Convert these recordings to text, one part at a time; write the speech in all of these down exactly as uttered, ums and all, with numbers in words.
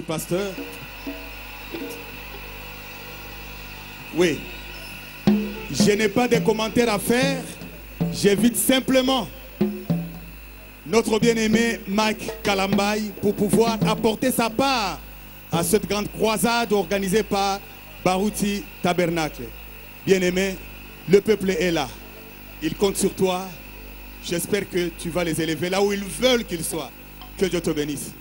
pasteur. Oui. Je n'ai pas de commentaires à faire. J'invite simplement notre bien-aimé Mike Kalambay pour pouvoir apporter sa part à cette grande croisade organisée par Baruti Tabernacle. Bien-aimé, le peuple est là. Il compte sur toi. J'espère que tu vas les élever là où ils veulent qu'ils soient. Que Dieu te bénisse.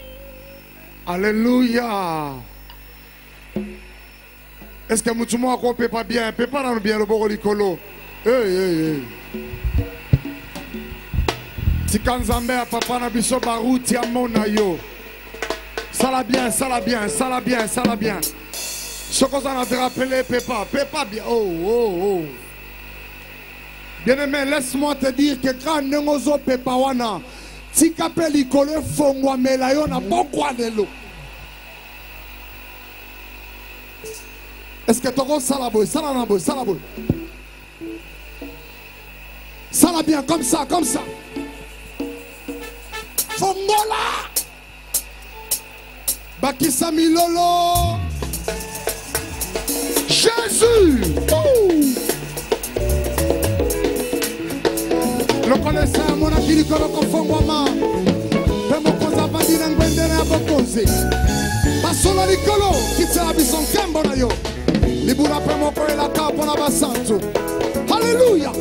Alléluia. Est-ce que Moutouma ne peut pas bien? Peut pas dans bien le Borolicolo. Hey, hey, hey. Tikanzambe a papa na biso Baruti amona yo. Ça la bien, ça la bien, ça la bien, ça la bien. Ce qu'on a rappelé, Pépa, Pépa bien. Oh, oh, oh. Bien-aimé, laisse-moi te dire que quand Nengozo Pépa wana, Tikapeli kole fongwa melayo na bokwa lelo. Est-ce que tu as ça la boy, ça la boy, ça la boy. Ça la bien, comme ça, comme ça. Fongola. Bakisa Milolo. Jésus. Ouh. Le connaisseur, mon akili koloko fongwama. Pemo koza bandina ngwendere abokoze. Basola likolo, kitela bison kembo na yo. Libura pemo ko la kapo na basantu. Hallelujah.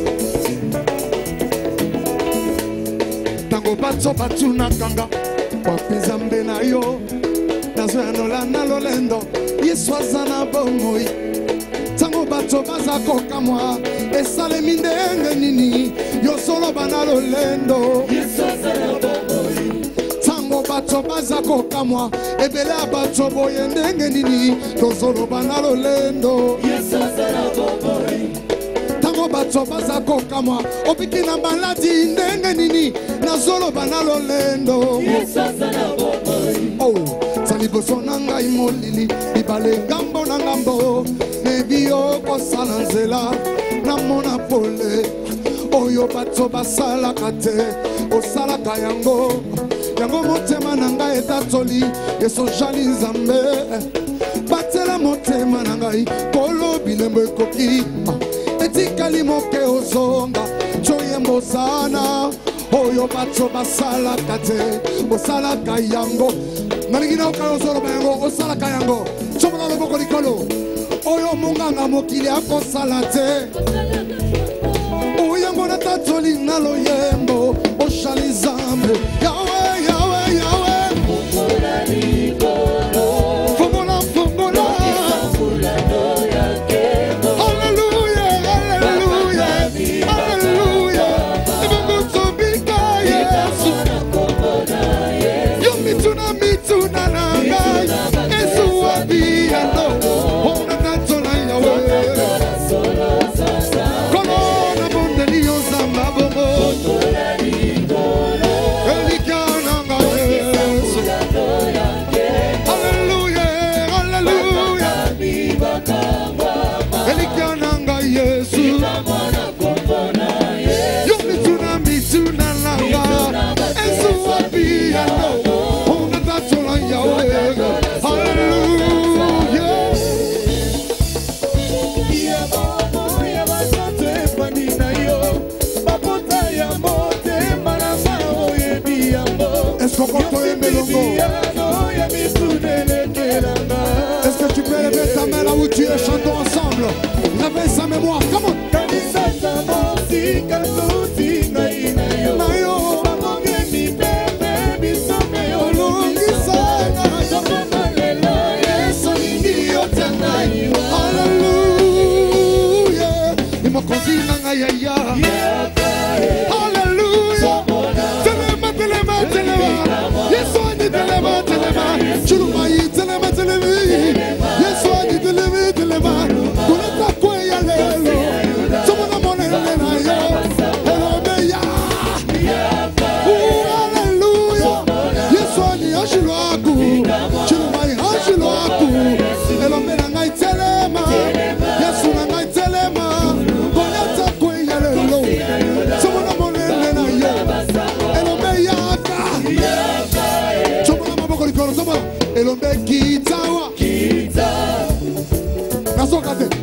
Tango batso batuna kanga. Wapiza mbe na yo. Nazweno la na lolendo. Yesu azana bomoi. Tango bato bazako kamwa. Esale mindenge nini. Yo solo banalo lendo. Yesu azana bomoi. Tango bato bazako kamwa. Ebele bato boye ndenge nini. Yo solo banalo lendo. Yesu azana bomoi. Tango bato bazako kamwa. Opiki na baladi ndenge nini. Na solo banalo lendo. Yesu azana bomoi. Oh. Saliboso nanga imolili. Ibale gambo na ngambo. Nebio kosala nzela. Na mona pole. Oyo bato basala kate. Osala kayango. Yango motema nanga etatoli. Yeso jali nzambe. Batela motema nangai. Kolo bilembo ekoki. Etikali moke ozonga. Choyembo sana. Oyo bato basala kate. Osala kayango. Nalingina okayo zolo bayango. Osala kayango. Chomona loboko likolo. Oyo munganga mokili akosala te. Oyango na tatoli nalo yembo. Oshali zambe. Yahweh, Yahweh, Yahweh. Fongola likolo. Fongola, fongola. Hallelujah, hallelujah, hallelujah. Ebango tobika Yesu. Yo mituna mituna nanga. Yesu wabiano. Est-ce que tu peux lever ta main là où tu es? Chantons ensemble. Réveille sa mémoire. Come on. Hallelujah. Il m'a conduit dans la yaya. Hallelujah. Telema, telema, telema. Yes, I need telema, telema. Chuluma yi telema, telema. Yes, I need telema, telema. Kuleta kwe ya lelo. Tumuna mone lena yo. Hello beya. Hallelujah. Yes, I need ashilo aku. Chuluma yi ashilo aku. Hello mena ngai telema. Yes, una ngai telema. Kuleta kwe ya lelo. Tumuna mone lena yo. Hello beya.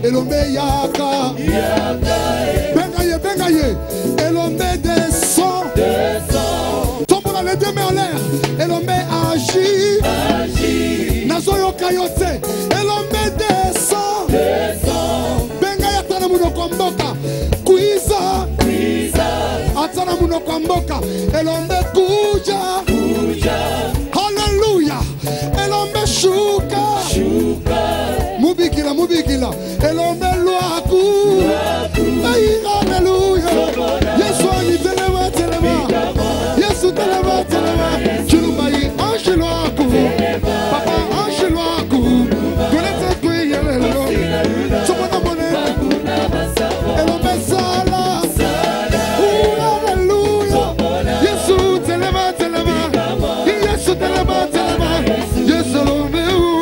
elombe yaka bengaye bengaye elombe descend tombola les deux mains en l'air elombe agit nazoyo kayote elombe descend bengaye atana munoko mboka kuiza atana munoko mboka elombe kuja hallelujah elombe shuka mubikila mubikila elombe lwaku hallelujah yesu ani telema telema yesu telema telema chulubai ange lwaku papa ange lwaku golete kweyelelo chomona mone elombe sala hallelujah yesu telema telema yesu telema telema yesu elombe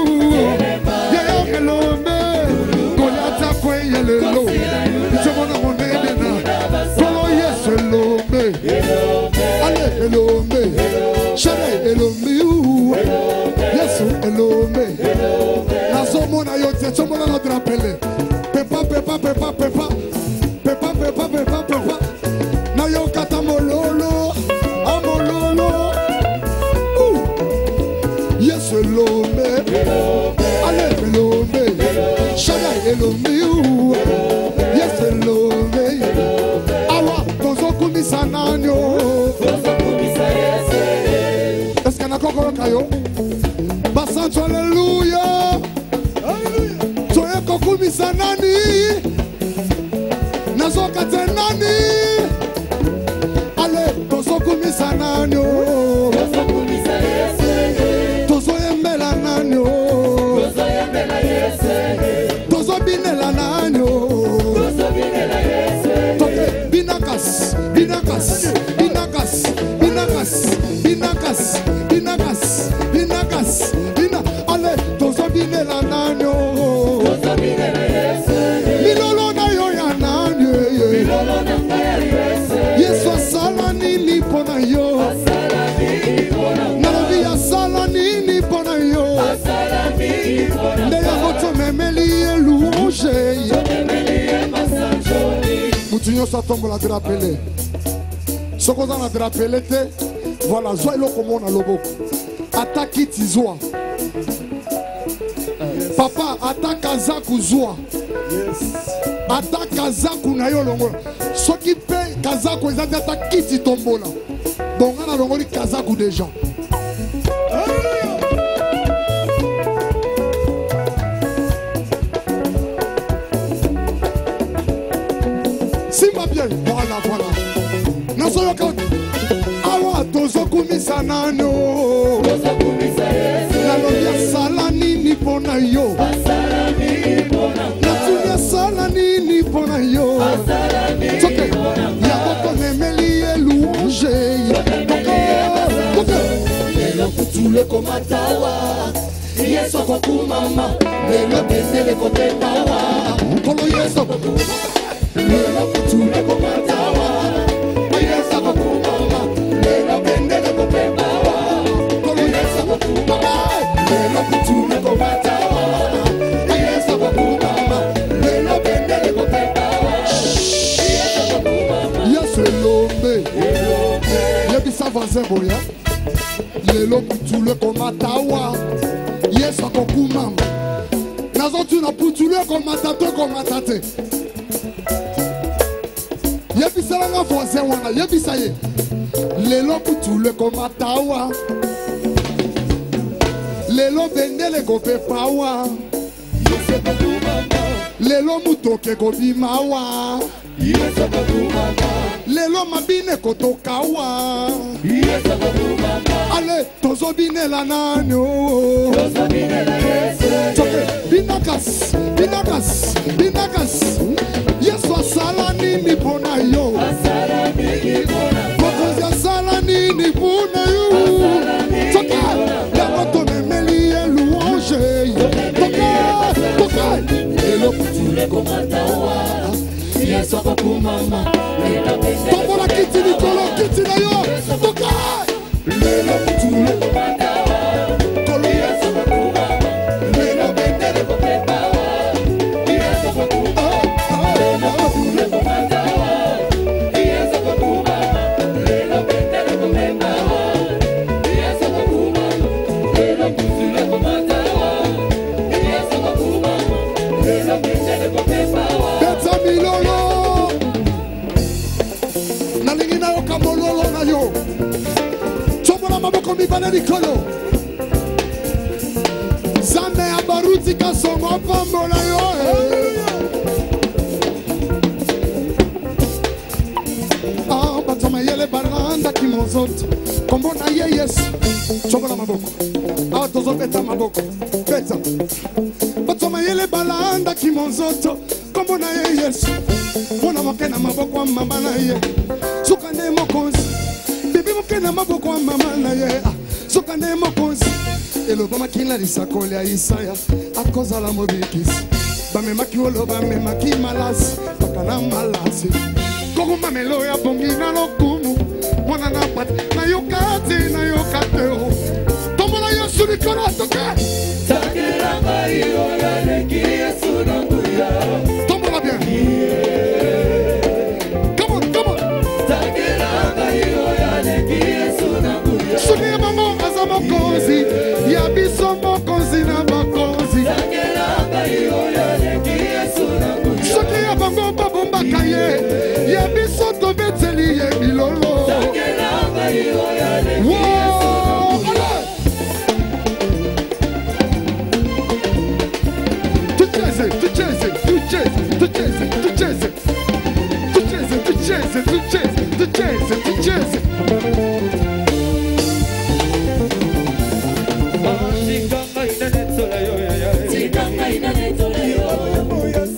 Hello, it's a one on follow yes, hello, me. Hello, me. Shall hello, me. Yes, hello, me. Now, someone I got someone on the rappel. Pepa, pepa, pepa, pepa. Pepa, pepa, pepa, pepa. Now you got a mololo. A mololo. Yes, hello, me. Hello, me. Shall hello, me. Yes, hello, me. Awa, tozo kumisa nanyo. Tozo kumisa yese. Est-ce qu'il y a encore un caillou? Basancho, alléluia. Alléluia. Toye kokumisa nani. Nazo kate nani. Ale, tozo kumisa nanyo. Tozo kumisa yese. Tozo yembela nanyo. Tozo yembela yese. Tozo binela nanyo. Binakas, binakas, binakas, binakas, binakas, binakas, binakas, bina. Ale, tozo binela nanyo. Tozo binela yese. Milolo na yo ya nanyo. Milolo na ya yese. Yesu asala nini pona yo. Asala nini pona yo. Nalobi asala nini pona yo. Asala nini pona yo. Ndeya moto memeli elouange. Memeli masanjoni. Mutinyo sa tombo la drapele. Soko za na drapele te. Voilà, zo elo komo na loboko. Ataki tizwa. Papa, ataka zaku zwa. Ataka zaku na yo longo. Soki pe kazaku ezati ataki ti tombola. Bonga na longo li kazaku déjà. Voilà, voilà. Nasoyo koti. Awa tozo kumisa nano. Tozo kumisa yesu. Nalobi sala nini pona yo. Asala nini pona yo. Natulia sala nini pona yo. Asala nini pona yo. Yaboko nemeli elouange. Toke. Lelo kutule komatawa. Yeso kokumama. Lelo bendele kotepawa. Kolo yeso kokumama. Lelo kutule komatawa. Yeso kokumama. Lelo bendele kotepawa. Kolo yeso kokumama. Lelo kutule komatawa. Yeso kokumama. Lelo bendele kotepawa. Yeso kokumama. Yeso elombe. Yebisa vanzembo ya. Lelo kutule komatawa. Yeso kokumama. Nazo tuna putule komatato komatate. Yebisa langa voisin wana, yebisa ye. Lelo kutule komatawa. Lelo bendele kopepawa. Yeso kokumama. Lelo mutoke kobimawa. Yeso kokumama. Lelo mabine kotokawa. Yeso kokumama. Ale, tozo binela nanyo. Tozo binela yesu. Choke, binakas, binakas, binakas. Yesu asala nini pona yo. Asala nini pona yo. Kokozi asala nini pona yo. Choke, yamoto memeli elouange. Toke, toke. Lelo kutule komatawa. Yesu kokumama. Tombo la kiti nikolo kiti na yo. Toke. Lelo kutule komatawa. Kolo Yesu kokumama. Lelo bendele kopepawa. Yesu kokumama. mibale likolo Zame abaruti kasongo pambola yo Ah, batoma yele balanda kimonzoto Kombo na ye yes Chobola maboko Ah, tozo beta maboko Beta Batoma yele balanda kimonzoto Kombo na ye yes Mona wakena maboko wa mama na ye Sukane mokonzi Bibi wakena maboko wa mama na ye Sukane mokonzi Elo bama kila lisakole ya Isaya Akoza la mobikisi Bame maki olo bame maki malasi Bakana malasi Koko mamelo ya bongi na lokumu Mwana na pati na yokate na yokate o Tomo na yesu ni kora toke Takera mai oya leki yesu na kuya Tomo la bien Come on, come on Takera mai oya leki yesu na kuya Suni ya mamo azama kozi Ya biso mo kozi na bakozi Takera mai oya leki yesu na kuya Suni ya bango babomba kaye Ya biso to beteli ye milolo Takera mai oya leki Wow, Tucheze, tucheze, tucheze, tucheze, tucheze, tucheze, tucheze, tucheze, tucheze, tucheze. Sikanga ina netsola yo ya ya Sikanga ina netsola yo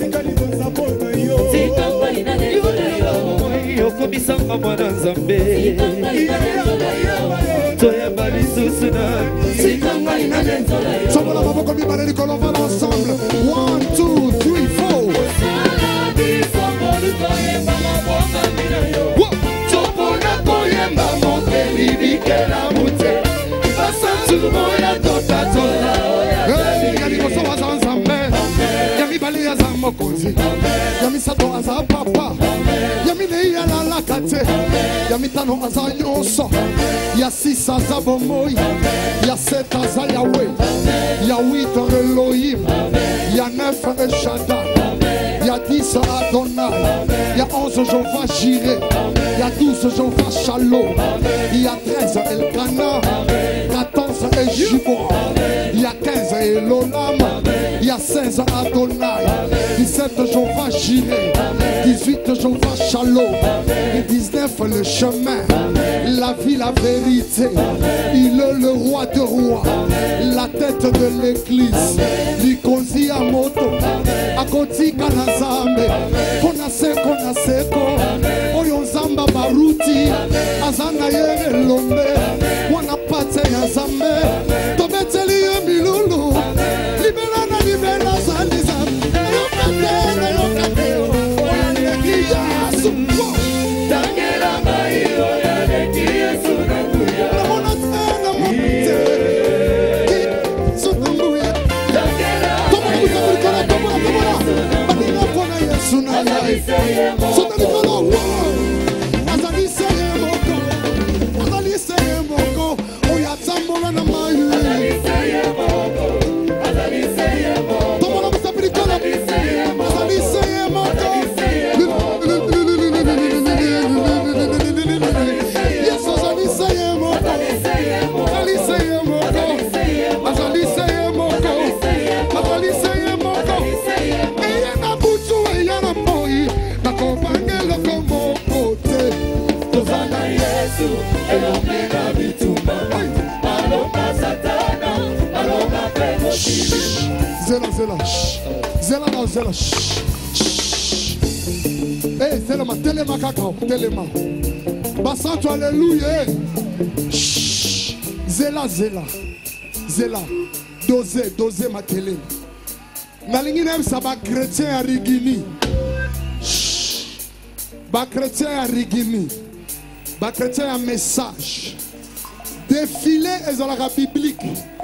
Sikanga ina netsola yo Yokomisanga mwana nzambe Sikanga ina netsola yo Toyamba lisusu na Sikanga ina netsola yo Someone va beaucoup mibale likolo va ensemble. One, two, three, four. Salabi somolu toyemba mabonga mina yo One. Topona koyemba mokeli bikela mute Basantu moya tota tola Hey, ya likoso wa za nzambe. Ya mibale ya za mokonzi. Ya misato aza papa. Ya mine ya la la kate. Ya mitano aza nyonso. Ya six aza bomoi. Ya sept aza Yahweh. Ya huit Elohim. Ya neuf El Shaddai. Ya dix Adonai. Ya onze Jehovah Jireh. Ya douze Jehovah Shalom. Ya treize Elkana. quatorze Ejibor. Ya quinze Elolam. Ya seize Adonai. dix-sept Jehovah Jireh. dix-huit Jehovah Shalom. Et dix-neuf le chemin. La vie, la vérité. Il est le roi de rois. La tête de l'église. Likozi Amoto. Akoti Kanazambe. Konaseko Naseko. Oyo Zamba Baruti. Azana Yere Lombe. Wanapate ya Zambe. Tobeteli ya Milulu. Libera na libera Zandiza. Yokate na yokate. Oya leki yasu. Takera mai oya leki yesu na kuya Namona tena mate. Sotambuya. Takera Tomo kuja kulikora, tomo tomo. Badinga kona Yesu na lai. Sotalikolo. Azali seye moko. Azali seye moko. Oya tambola na mayu. Seye moko Azali seye moko Tomo na msapilikolo. Azali seye moko. Yes, azali seye moko. Azali seye moko. Azali seye moko. Azali seye moko. Eye na butu, eye na moi. Na kompangelo komo kote. Tozana Yesu elombe na bituma Alomba satana Alomba pemo kili Zela, zela. shh. Zela na zela. shh. Shh. Eh, telema, telema kakao, telema. Basantu, alléluia. Shh. Zela, zela. Zela. Dose, dose makele. Nalingi nem sa ba chrétien à Rigini. Shh. Ba chrétien à Rigini. Ba chrétien à message. Défilé ezalaka biblique.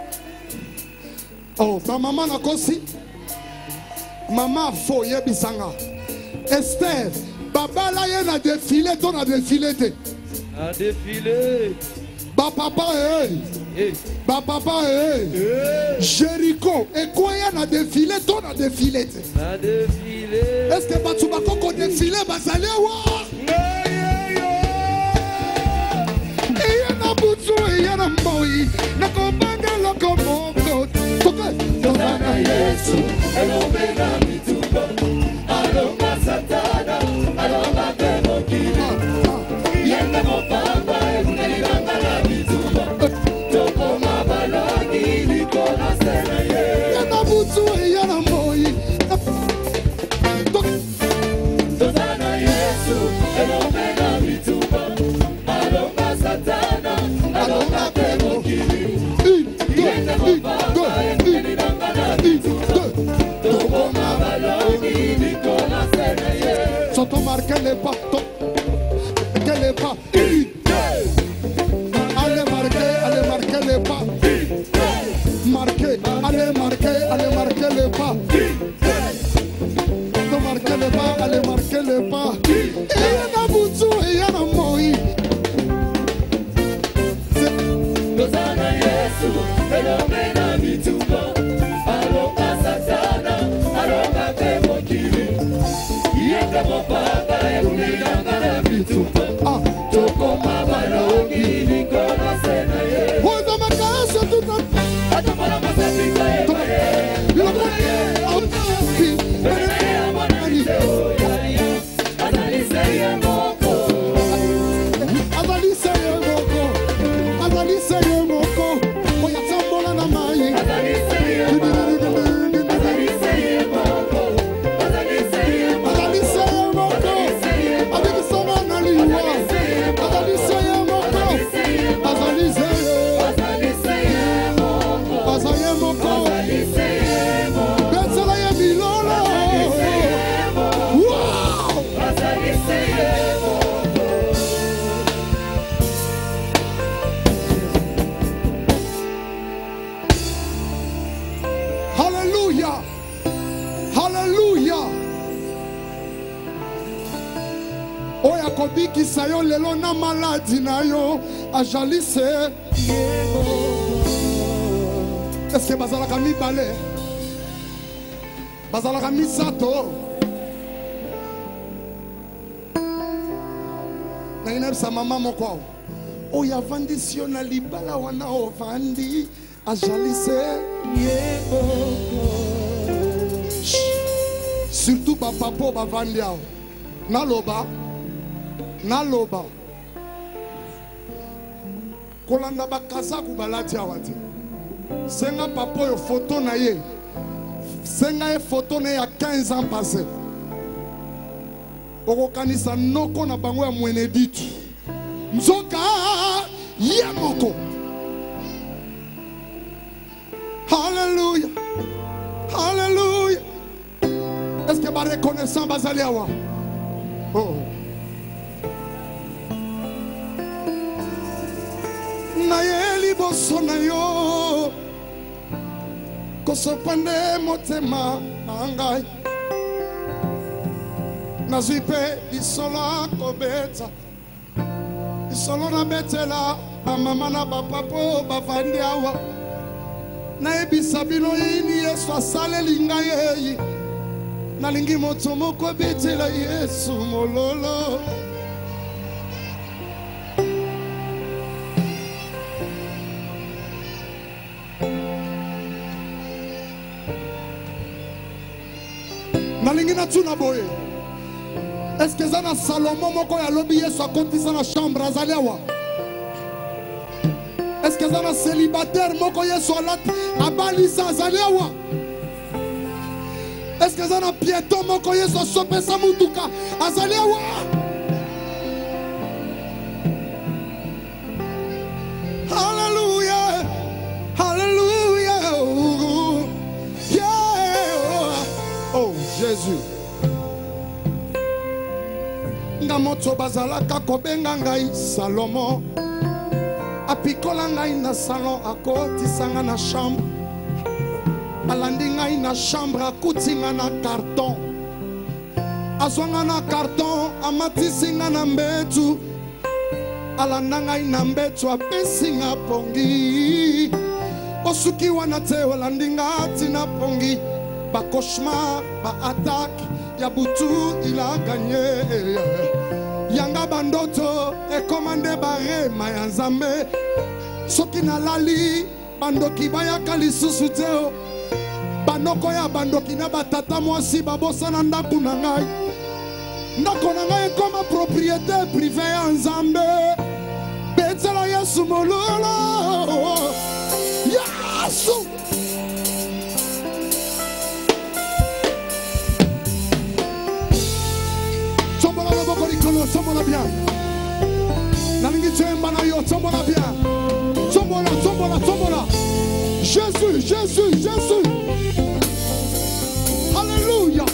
Oh, ta maman na kosi. Maman fo yebisanga. Esther, baba la ye na défilé, ton na défilé te. A défilé Ba papa eh. Eh Ba papa eh. Jéricho, et quoi y na défilé, ton na défilé te. A défilé Est-ce que batu bakoko défilé bazale wa? Eya na butu, eya na na moi nakobanga loko moko Tozana Yesu elobena mituba alonga satana alonga temokili yende mopamba ekunelilanga na mituba tokoma balongi likona sena ye yana butu yana moi Tozana Yesu elobena mituba alonga satana alonga temokili yende mopamba ekunelilanga na mituba tokoma balongi likona sena ye Soto marque les pas, que les pas. Allez marquer, allez marquer les pas. Marquer, allez marquer, allez marquer les pas. De marquer les pas, allez marquer les pas. Et y a Boutou et y a Moi. Tozana Yesu elobena mituba alonga satana alonga temokili yende mopamba ekunelilanga na mituba tokoma balongi likona sena ye Oza makasa tout à atokola masapika ye Le moyen, on a vu. ya mwana liseo yaya azalise ye moko Azali seye moko, azali seye moko. Oya sambola na mai. azalise ye moko azalise ye moko azalise ye moko Azali seye moko. Avec son analiwa. Azali seye moko. Azali seye. Azali moko. Betsala ye bilolo. Wow! Hallelujah. Hallelujah. Oya kobikisa yo lelo na maladi na yo ajalise. Est-ce que bazalaka mibale? Bazalaka misato? Na inebisa mama moko. Oya vandisi yo na libala wana ovandi ajalise. Surtout papa po bavandi awo. Naloba. Naloba. Kolanda bakasaku balati awa te. Senga papa yo photo na ye. Senga ye photo na ye ya quinze ans passé. Okokanisa noko na bango ya mwene ditu. Nzoka ye moko. Hallelujah. Hallelujah. Est-ce que ba reconnaissant bazali awa? Oh. Na ye liboso na yo kosopande motema na ngai nazwi mpe lisolo kobeta lisolo na betela bamama na bapapa bavandi awa nayebisa bino yini yesu asaleli ngai eyi nalingi moto moko betela yesu mololo nalingi na tuna boye. Est-ce que zana Salomon moko ya lobi yesu akotisa na chambre azali awa? Est-ce que zana célibataire moko yesu alati abalisa azali awa? Est-ce que zana piéton moko yesu asopesa mutuka azali awa? Hallelujah. Hallelujah. Yeah. Oh Jésus. Nga moto bazalaka kobenga ngai Salomo. Apikola ngai na salon akotisanga na chambre. Alandi ngai na chambre akutinga na carton. Azwanga na carton amatisinga na mbetu. Alanda ngai na mbetu apesinga pongi. Osuki wana te olandi nga tina pongi. Ba cauchemar, ba attaque, ya butu il a gagné. Yanga bandoto e commandé bare mayanzambe. soki nalali bandoki bayaka lisusu te o banoko ya bandoki na batata mwasi babosana ndako na ngai ndako na ngai ekoma propriété privé ya nzambe betela yesu mololo yesu sombola loboko likolo sombola bien nalingi tsemba na yo sombola bien sombola sombola sombola Jésus Jésus Jésus Alléluia.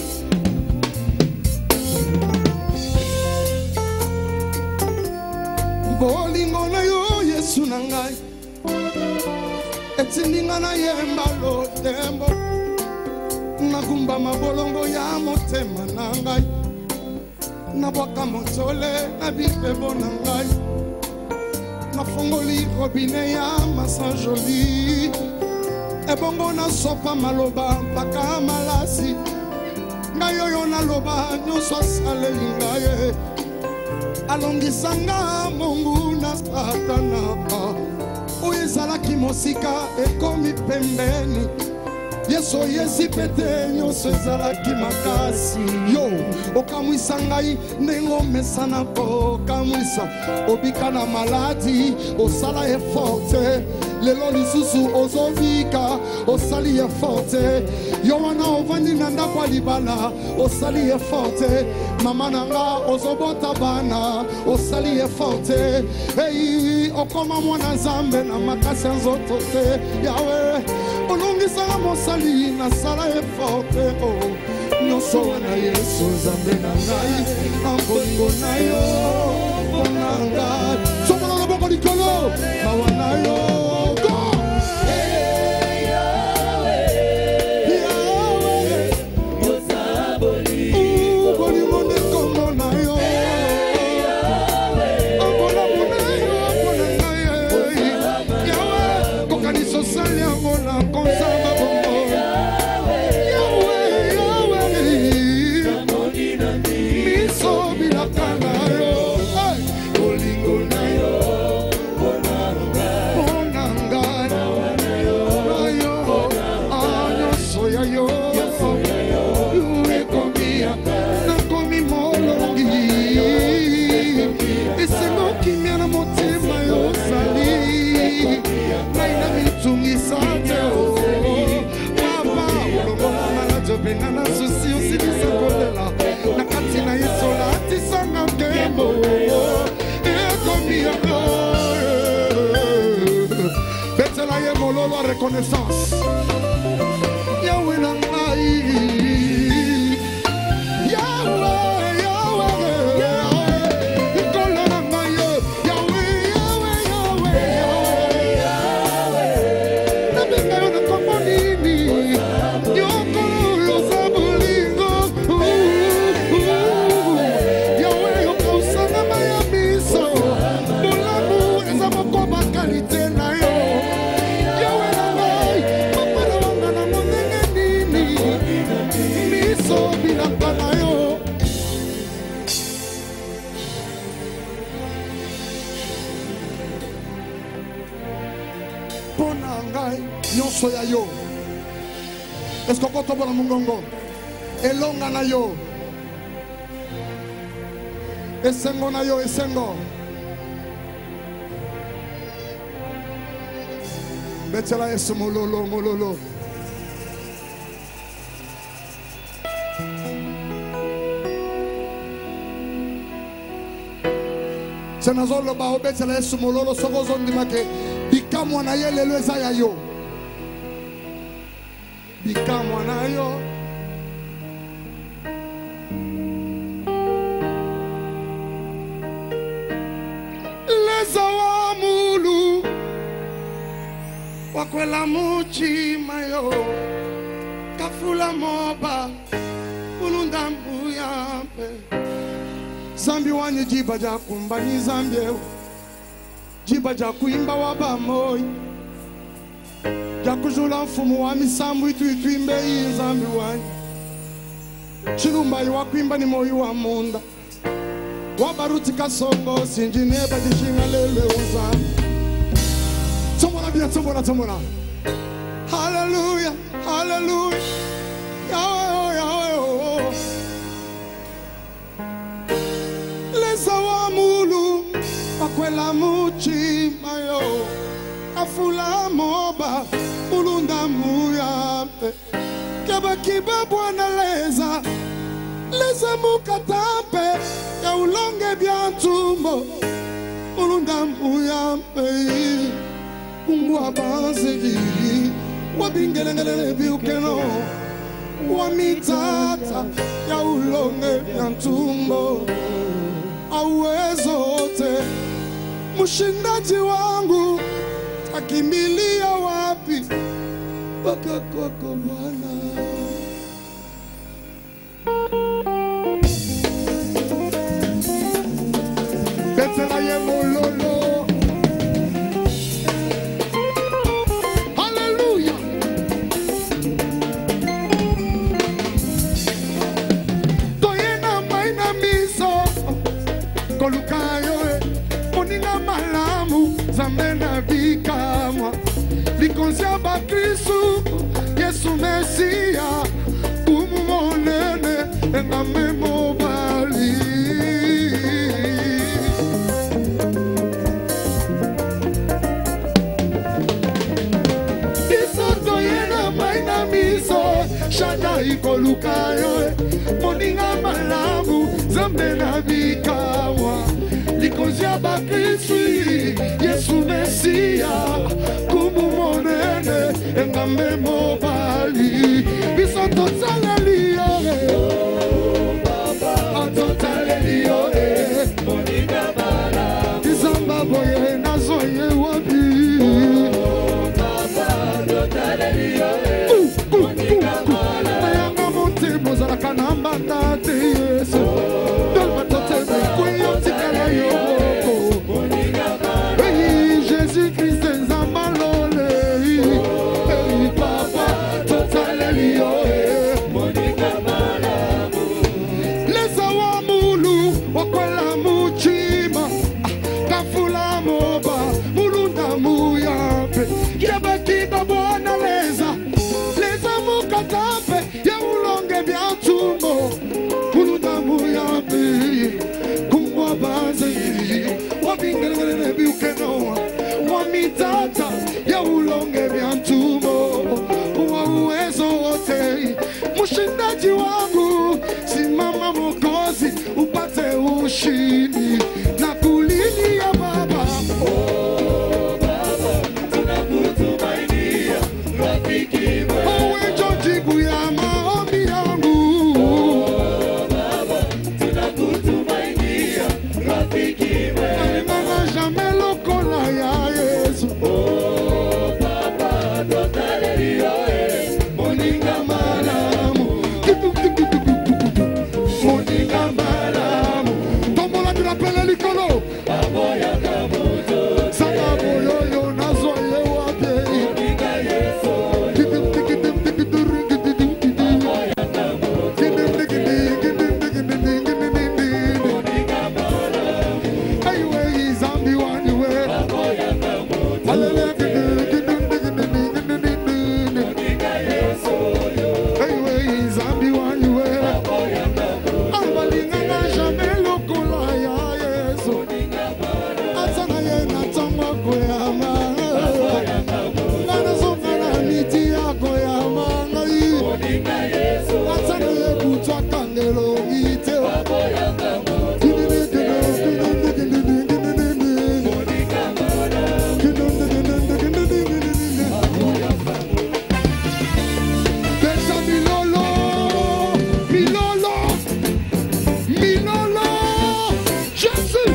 Bolingo na yo Yesu na ngai etindinga na yemba lo tembo nakumba mabolongo ya motema na ngai nabwaka motole na bipebo na ngai nafongoli robine ya masajoli ebongo na sopa maloba mpaka malasi ngai oyo naloba nyonso asaleli ngai alongisanga mongu na satana oyo ezalaki mosika ekomi pembeni yesu yesi pete nyonso ezalaki makasi yo okamwisa ngai ndenge omesana kokamwisa obika na maladi osala effort te lelo lisusu ozobika osali effort te yo wana ovandi na ndako ya libala osali effort te mama na nga ozobota bana osali effort te ei okoma mwana nzambe na makasi ya nzoto te yawe olongisaka mosali nasala effort te o nyonso wana yesu nzambe na ngai ambolingo na yo mpona ngai somola loboko likolo mawa na yo na susi usilisa kolela na kati na yesola tisanga kembo ekomia betela ye mololo reconnaissance yawe na ngai yawe yawe ikola na ngai yawe yawe yawe yawe na benga yo na komonini yoko nyonso ya yo eske okotombola mongongo elonga na yo esengo na yo esengo betela yesu mololo mololo senazoloba obetela yesu mololo soko ozondimake bikamwa na ye lelo eza ya yo bikamwa na yo leza wa mulu wakwela muchima yo kafula moba ulundambu yampe zambi wanye jiba ja kumbani zambi jiba ja kuimba wabamoi jakujula mfumu wa misambu itu itu imbe iyi zambi wanye chilumba iwa kuimba ni moyo wa munda wabaruti kasongo sinjineba jishinga lele uzambi Tombola bien, tombola, tombola. Hallelujah, hallelujah. Yahweh, Yahweh, oh. Leza wa mulu, wakwela muchi mayo. Afula moba, mulunda muyampe. Kaba kiba bwana leza, leza mukatampe. Ya ulonge biantumbo, mulunda muyampe. Ungwa banzegi, wabingelengele biukeno. Wamitata ya ulonge biantumbo. Auwezote, mushindaji wangu. Takimbilia wapi? Baka kwako Bwana. Betela ye mololo. Hallelujah. Toyena maina miso. Kolukayo e. Monina malamu. Zamena bikamwa. Likonsia ba Kristu. Yesu Mesia. Umu monene. Engame mobali. Shada ikolukayo moninga malamu zambe na bikawa likozia ba Kristu Yesu Mesia kumu monene engambe mobali biso totaleliyo oh baba totaleliyo moninga malamu bizamba boye nazoye wabi oh baba totaleliyo Kanamba tate Yesu Dolma tote me kuyo tikala yoko Hey Jésus Christ nzamba lole Hey papa totale liyo Monika malamu Leza wa mulu wakwela muchima Kafula moba mulunda muyampe Kiaba kiba bwana leza Leza mukatampe Biantumbo, Mulunda Muyambi, Kungwa Bazi, Wabingelele Biukeno, Wamitata, Yaulonge Biantumbo, Wawezote, Mushindaji wangu, simama Mokozi, upate ushindi, na kulini ya baba. Oh baba, tunakutumainia, rafiki mwema. Owe Jojibu ya maombi yangu. Oh baba, tunakutumainia, rafiki mwema. Nana jamais lokola ya Yesu. Oh baba, totalelio e, moninga malamu. Moninga malamu. Tombola tu rappelle l'icolo. Aboya kabuto. Saka boyoyo nazo ye wape. Moninga Yesu. Aboya kabuto. Moninga malamu. Aiwe zambi wani we. Aboya kabuto. Moninga Yesu. Aiwe zambi wani we. Aboya kabuto. Ambalinga na jamais lokola ya Yesu. Moninga malamu. Atana ye na tamba koyama. Aboya kabuto. Nana zonga na miti ya koyama. Moninga Yesu. Atana ye kutwa kangelo ite. Aboya kabuto. Moninga Besa Milolo, Milolo, Milolo, Jésus.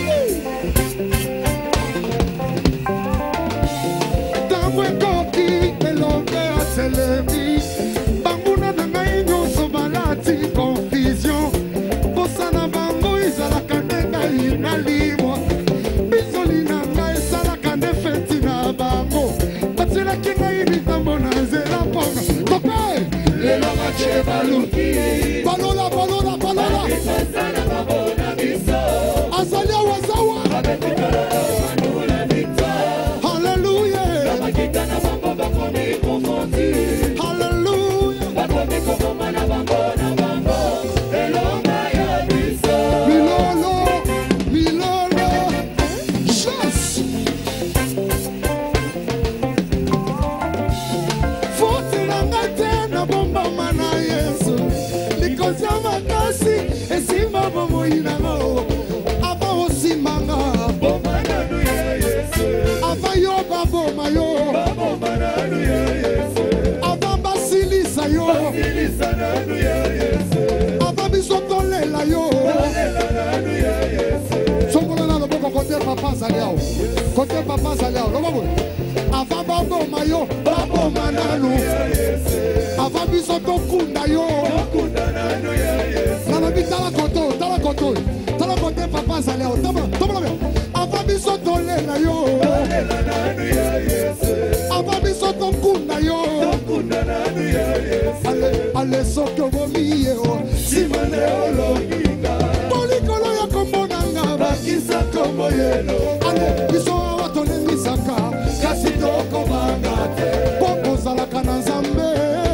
Tamwe koki elonge atelemi, banguna nanga inyo sobalati confusion. Bosana bango izalaka ndenga inalimwa, bizoli nanga esalaka nde feti na bango. Batielaki ngai likambo na nzela mponga. Tope! Lelo mache baluki. Balola, balola, balola. Azali awazawa. Hallelujah. baboma yo avant basilisa yo avant biso tolela yo songola na loboko kote papa zaliao kote papa zaliao loboko avant baboma yo baboma nanu avant biso tokunda yo nalobi tala koto tala koto tala kote papa zaliao tomola bien avant biso tolela yo avant biso tokunda yo ale soki obomi ye simane ologinga polikolo ya kombo nanga bakisa kombo yelo ale biso awa tolemisaka kasi tokobanga te po kozalaka na nzambe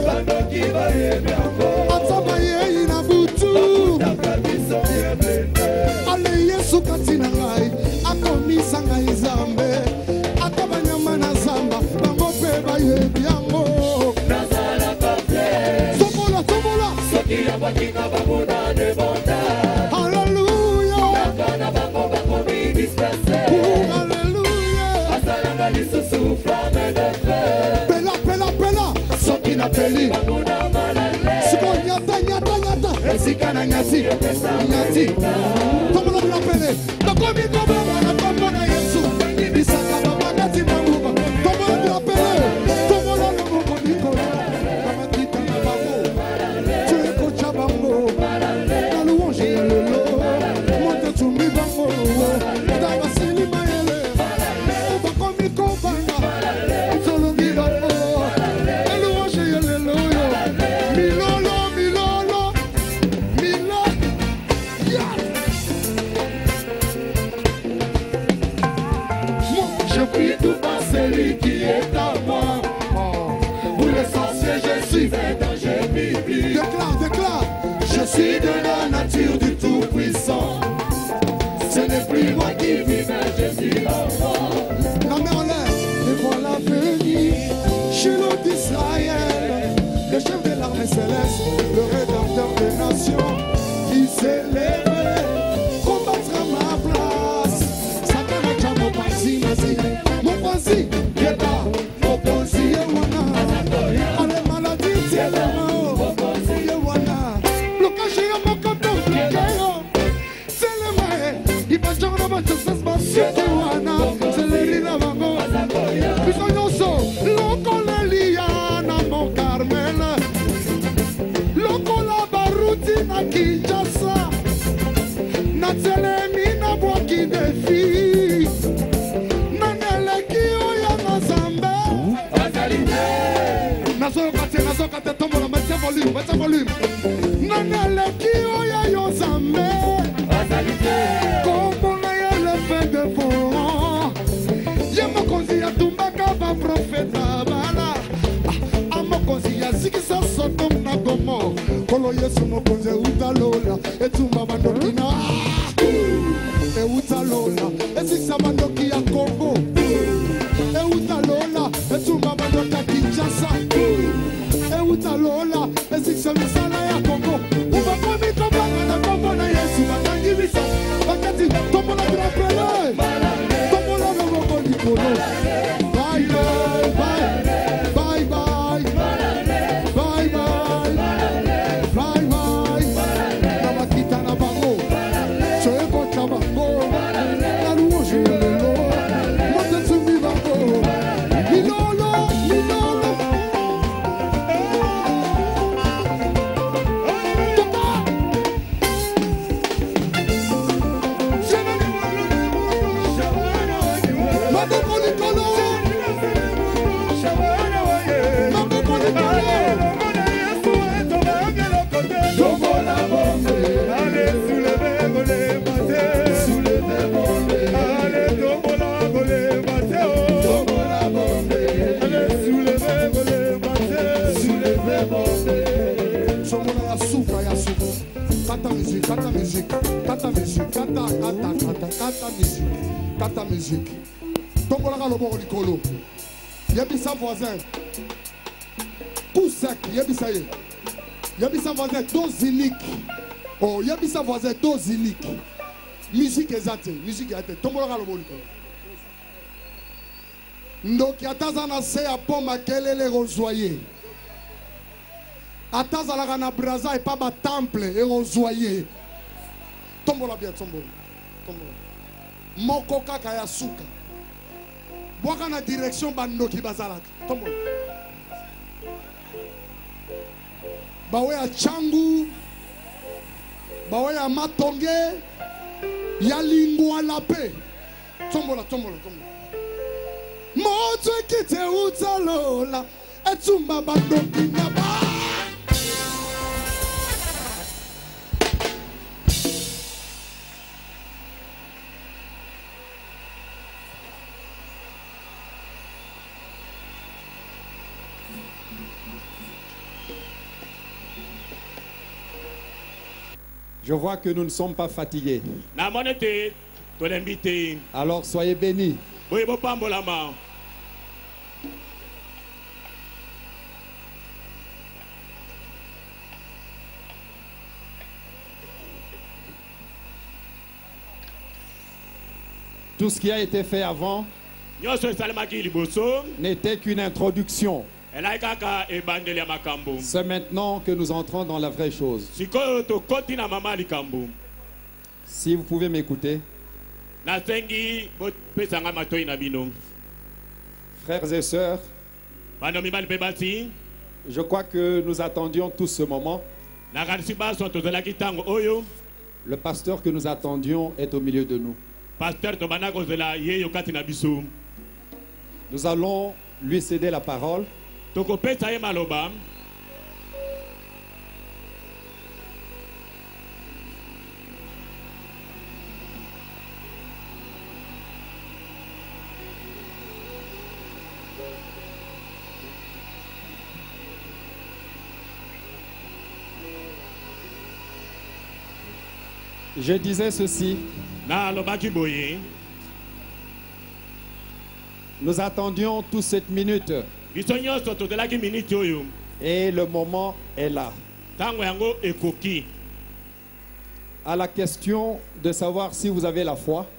atsaba yei na butu ale yesu kati na ngai akomisa ngai nzambe ata banyama na zamba bango mpe bayebi yango somola somola Hallelujah Pela pela pela soki na peli siko nyata nyata nyata esika na nyasi nyati tomola bila pele tokomi kobanga na kombo na Yesu bisaka baba ngati banguba tomola bila pele tomola le moko nikolo kama kita na babo tu eko cha bango na louange ya lelo monte tumi bango daba silima yele tokomi kobanga solo ngira na louange ya lelo milolo milolo milolo yeah. Je prie tout par celui qui est à moi. Pour l'essentiel, je suis fait dans je vis. Déclare, déclare. Je suis de la nature du Tout-Puissant. Ce n'est plus moi qui vis, mais je suis l'enfant. La main en l'air, et voilà venir. Shiloh d'Israël, le chef de l'armée céleste, le rédempteur des nations, qui s'est levé, combattra ma place. Satan a déjà mon parti, mon parti, Yeba, mon parti, Yewana. Allez, maladie, c'est le mot, Yewana. Blocage à mon canton, c'est le maïs. Il va dire que je suis passé, Yewana. C'est le riz à Vango. Puis on so, l'ocoleliana, mon Carmel. L'ocola baruti na Kinshasa. Na tselemi na boaki defi. Nazokate, nazokate, tombola, mettez volume, mettez volume. Naneleki oya yo zambe. Komona ya le fait de fond. Yemokonzi ya tumbaka ba profeta bala. Amokonzi ya zikisa Sodom na Gomor. Kolo Yesu mokonzi utalola. Etumba bandoki na e utalola. Ezisa bandoki ya Kongo. E utalola. Etumba bandoki ya Kinshasa. E utalola. Ezisa misala ya Kongo. Ubakomi kobanga na Kongo na Yesu. Bakangi bisa. Bakati tombola grapele. Tombola na moko likolo. Bye bye bye. Bye bye. Bye bye. Bye bye. Na makita na bango. Choeko cha bango. Na louange ya lelo. Mote tsumi bango. Milolo, milolo. Maboko likolo. Maboko likolo. Tombola bombe. Allez, soulevez vos les matins. Soulevez vos les. Allez, tombola vos les matins. Tombola bombe. Allez, soulevez vos les matins. Soulevez vos les. Somola ya suka ya suka. Kata musique, kata musique, kata musique, kata kata kata kata musique, kata musique. Tombola ka loboko likolo. Yebisa voisin. Coup sec, yebisa ye. Yebisa voisin dozilique. Oh, yebisa voisin dozilique. Musique ezate, musique ezate. Tombola ka loboko likolo. ndoki ataza na se ya po makelele rozwaye atazalaka na braza epa batemple erozwaye tombola bien tombola tombola moko kaka ya suka bwaka na direction bandoki bazalaka tombola bawe ya changu bawe ya matonge ya lingwa lape tombola tombola tombola moto ekite utalola etumba bandoki na ba. Je vois que nous ne sommes pas fatigués. Alors soyez bénis. Tout ce qui a été fait avant n'était qu'une introduction. C'est maintenant que nous entrons dans la vraie chose. Si vous pouvez m'écouter. Frères et sœurs, je crois que nous attendions tous ce moment. Le pasteur que nous attendions est au milieu de nous. Nous allons lui céder la parole. Je disais ceci. Nous attendions toute cette minute. Et le moment est là. À la question de savoir si vous avez la foi,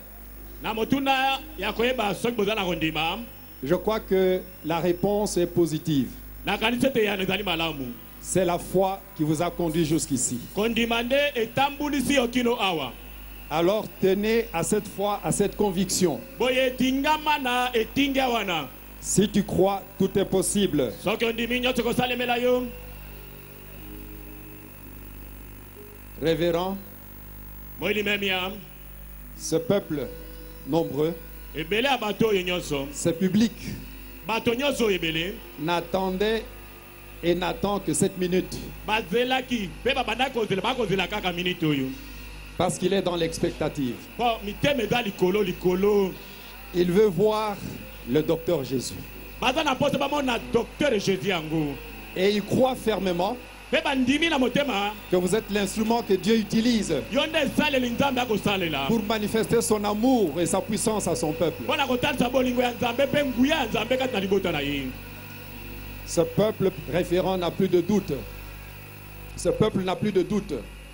je crois que la réponse est positive. C'est la foi qui vous a conduit jusqu'ici. Alors tenez à cette foi, à cette conviction. Si tu crois, tout est possible. Révérend, ce peuple nombreux, ce public, n'attendait et n'attend que cette minute. Parce qu'il est dans l'expectative. Il veut voir le docteur Jésus. Et il croit fermement que vous êtes l'instrument que Dieu utilise pour manifester son amour et sa puissance à son peuple. Ce peuple référent n'a plus de doute. Ce peuple n'a plus de doute.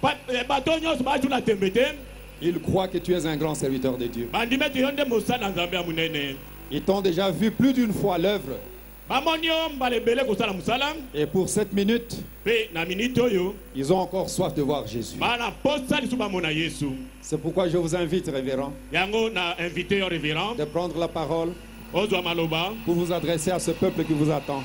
Il croit que tu es un grand serviteur de Dieu. Ils t'ont déjà vu plus d'une fois l'œuvre. Et pour cette minute, ils ont encore soif de voir Jésus. C'est pourquoi je vous invite, révérend, de prendre la parole pour vous adresser à ce peuple qui vous attend.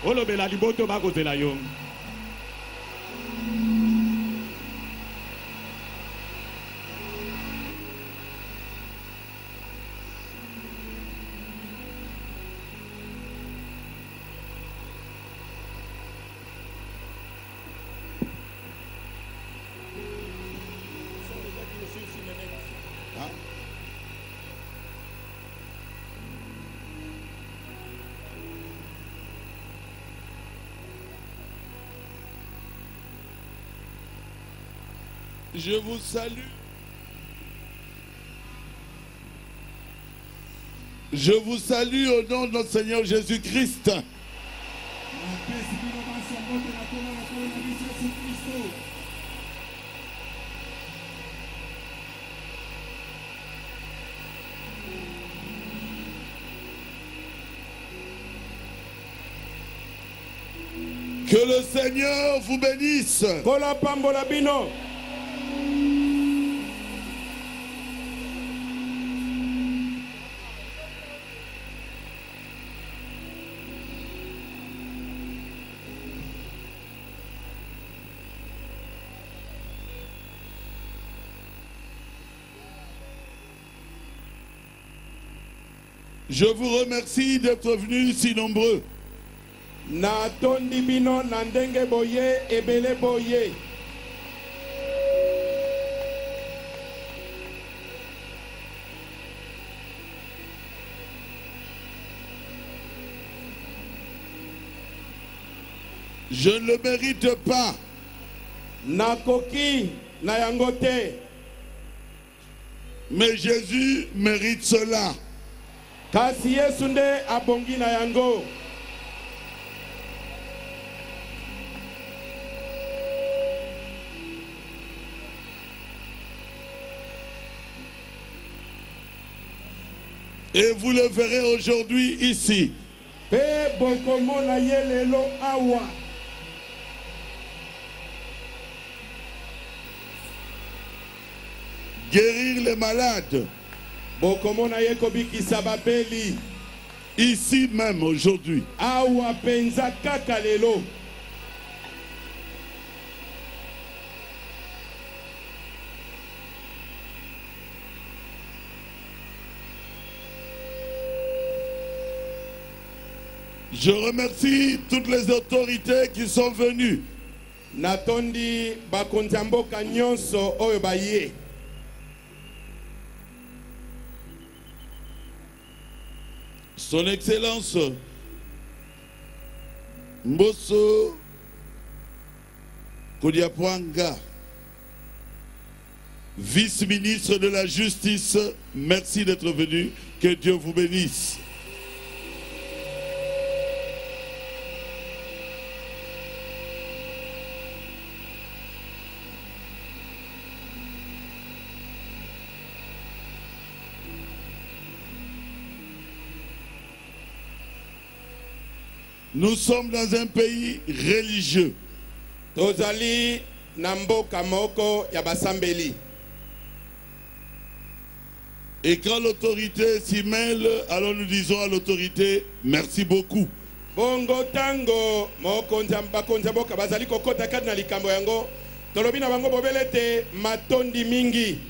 Je vous salue. Je vous salue au nom de notre Seigneur Jésus-Christ. Que le Seigneur vous bénisse. Je vous remercie d'être venus si nombreux. Na tondi bino na ndenge boye ebele boye. Je ne le mérite pas. Na koki na yangote. Mais Jésus mérite cela. Kasi Yesu nde abongi na yango. Et vous le verrez aujourd'hui ici. Pe bokomo na yelelo awa. Guérir les malades. Bokomo na yekobiki sababeli. Ici même aujourd'hui. Awa penza kaka lelo. Je remercie toutes les autorités qui sont venues. Natondi bakonzamboka nyonso oyo baye. Son Excellence Mbosso Kodiapwanga, vice-ministre de la Justice, merci d'être venu. Que Dieu vous bénisse. Nous sommes dans un pays religieux. Tozali namboka moko ya basambeli. Et quand l'autorité s'y mêle, alors nous disons à l'autorité, merci beaucoup. Bongo tango moko nzamba konzamboka bazali kokota kati na likambo yango. Tolobi na bango bobelete matondi mingi.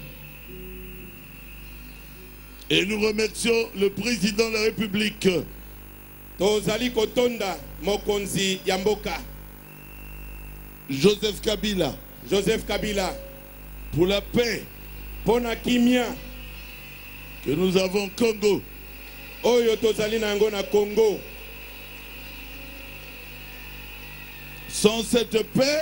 Et nous remercions le président de la République. Tozali kotonda mokonzi yamboka. Joseph Kabila. Joseph Kabila. Pour la paix. Pona kimia. Que nous avons au Congo. Oyo tozali nango na Congo. Sans cette paix,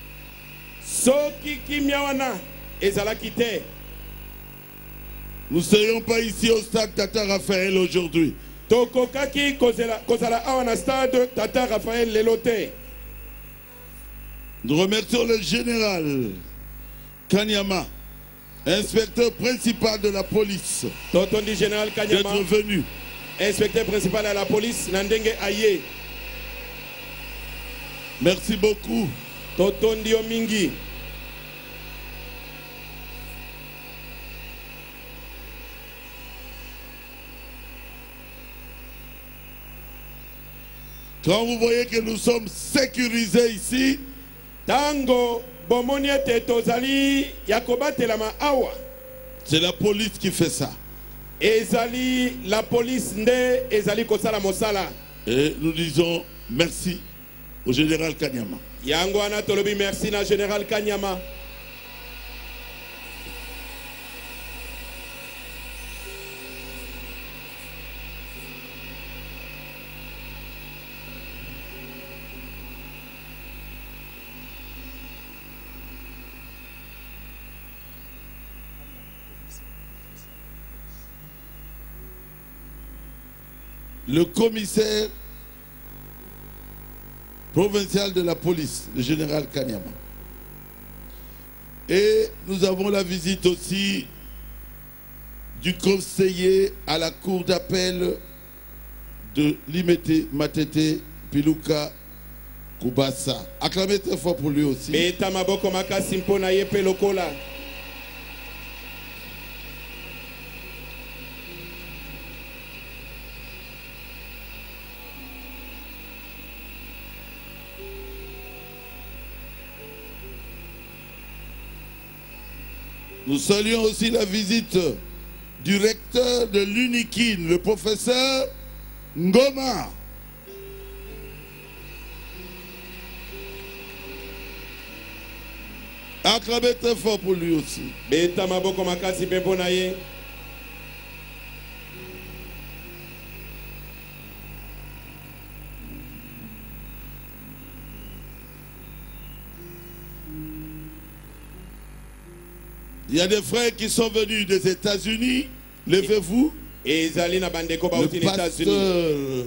soki kimia wana ezalaki te. Nous ne serions pas ici au stade Tata Raphaël aujourd'hui. Tokokaki kozala awa na stade Tata Raphaël lelote. Nous remercions le général Kanyama, inspecteur principal de la police, Totondi général Kanyama, d'être venu. Inspecteur principal de la police Nandenge Aye. Merci beaucoup. Totondi Omingi. Quand vous voyez que nous sommes sécurisés ici, tango bomoniete tozali yakobatela awa. C'est la police qui fait ça. Ezali la police nde ezali kosala mosala. Et nous disons merci au général Kanyama. Yango ana tolobi merci na général Kanyama. Le commissaire provincial de la police, le général Kanyama. Et nous avons la visite aussi du conseiller à la cour d'appel de Limete Matete Piluka Kubasa. Acclamez très fort pour lui aussi. Beta maboko makasi mpona ye pe lokola. Nous saluons aussi la visite du recteur de l'Unikin, le professeur Ngoma. Acclamez très fort pour lui aussi. Beta maboko makasi pe mpona ye. Il y a des frères qui sont venus des États-Unis. Levez-vous. Et Zalina Bandeko Le Bauti États-Unis. pasteur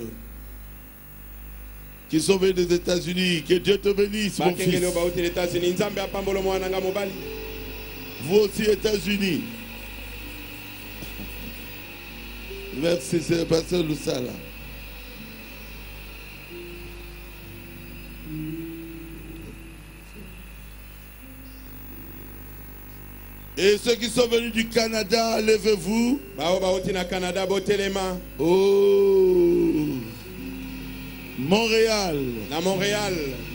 qui sont venus des États-Unis. Que Dieu te bénisse, mon fils. Bakengelo Bauti États-Unis. Nzambe apambolo mwana nga mobali. Vous aussi, États-Unis. Merci, c'est le pasteur Loussala. Et ceux qui sont venus du Canada, levez-vous. Bao Bauti na Canada botelema. Oh, Montréal. Na Montréal.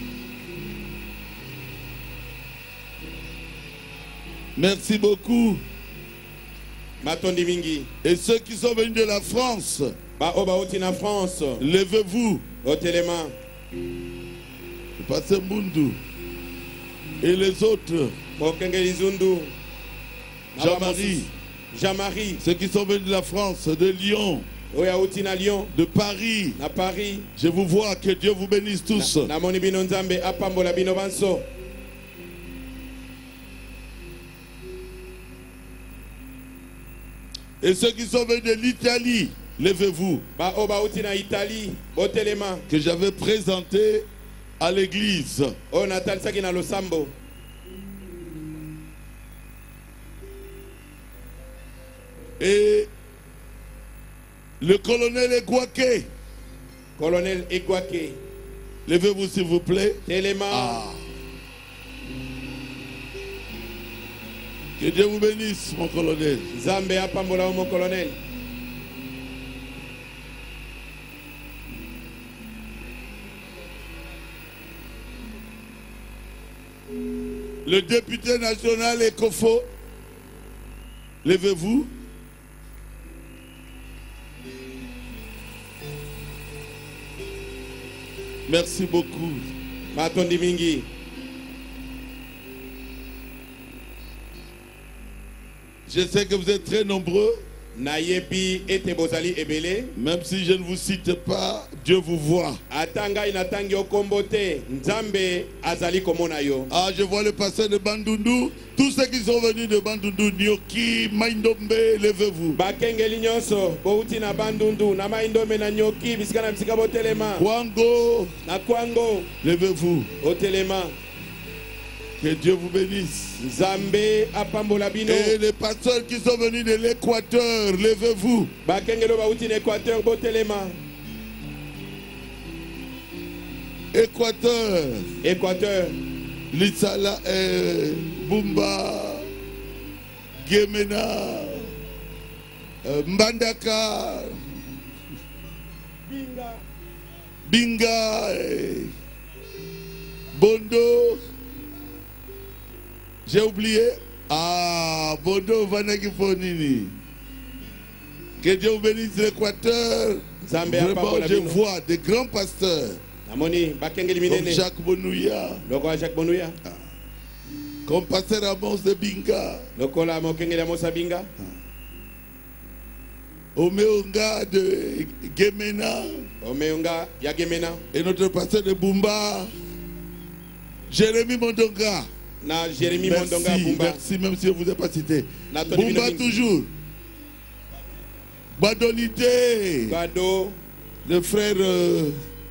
Merci beaucoup. Matondi mingi. Et ceux qui sont venus de la France, Bao Bauti na France. levez-vous. Botelema. Le pasteur Mbundu. Et les autres, Bokengeli Zundu. Jean-Marie. Jean-Marie. Ceux qui sont venus de la France, de Lyon, Oya uti na Lyon. de Paris. Na Paris. Je vous vois, que Dieu vous bénisse tous. Na moni bino nzambe apambola bino banso. Et ceux qui sont venus de l'Italie, levez-vous, Ba oba uti na Italie. Botelema. que j'avais présenté à l'église. O Natal saki na Losambo. Et le colonel Egwake, Colonel Egwake. levez-vous s'il vous plaît. Telema. Ah. Que Dieu vous bénisse, mon colonel. Nzambe apambola mon colonel. Le député national Ekofo, levez-vous. Merci beaucoup. Matondi mingi. Je sais que vous êtes très nombreux. Nayebi ete bozali ebele. Même si je ne vous cite pas, Dieu vous voit. Atanga inatangi okombote. Nzambe azali komona yo. Ah, je vois le pasteur de Bandundu. Tous ceux qui sont venus de Bandundu, Nyoki, Maindombe, levez-vous. Bakengeli nyonso bouti na Bandundu na Maindombe na Nyoki bisika na bisika botelema. Kwango, Na Kwango levez-vous. botelema. Que Dieu vous bénisse. Nzambe apambola bino. Et les pasteurs qui sont venus de l'Équateur, levez-vous. Bakengelo bauti na Équateur botelema. Équateur, Équateur. Litsala, eh, Bumba, Gemena, euh, Mbandaka, Binga. Binga, eh, Bondo. J'ai oublié. Ah, Bondo Vanagifonini. Que Dieu vous bénisse l'Équateur. Nzambe Vraiment, apambola je bino. vois des grands pasteurs Namoni bakengeli comme minene. Jacques Bonouya, Lokola Jacques Bonouya. comme Pasteur Amos de Binga, Lokola mokengeli Amosa Binga. Omeonga de Gemena Omeunga Yagemena. et notre pasteur de Bumba, Jérémy Mondonga. Na Jérémy Mondonga Merci, Bumba. merci, même si je ne vous ai pas cité. Na Tony Bumba Bino Mingi. toujours. Badolité, Gado. le frère euh,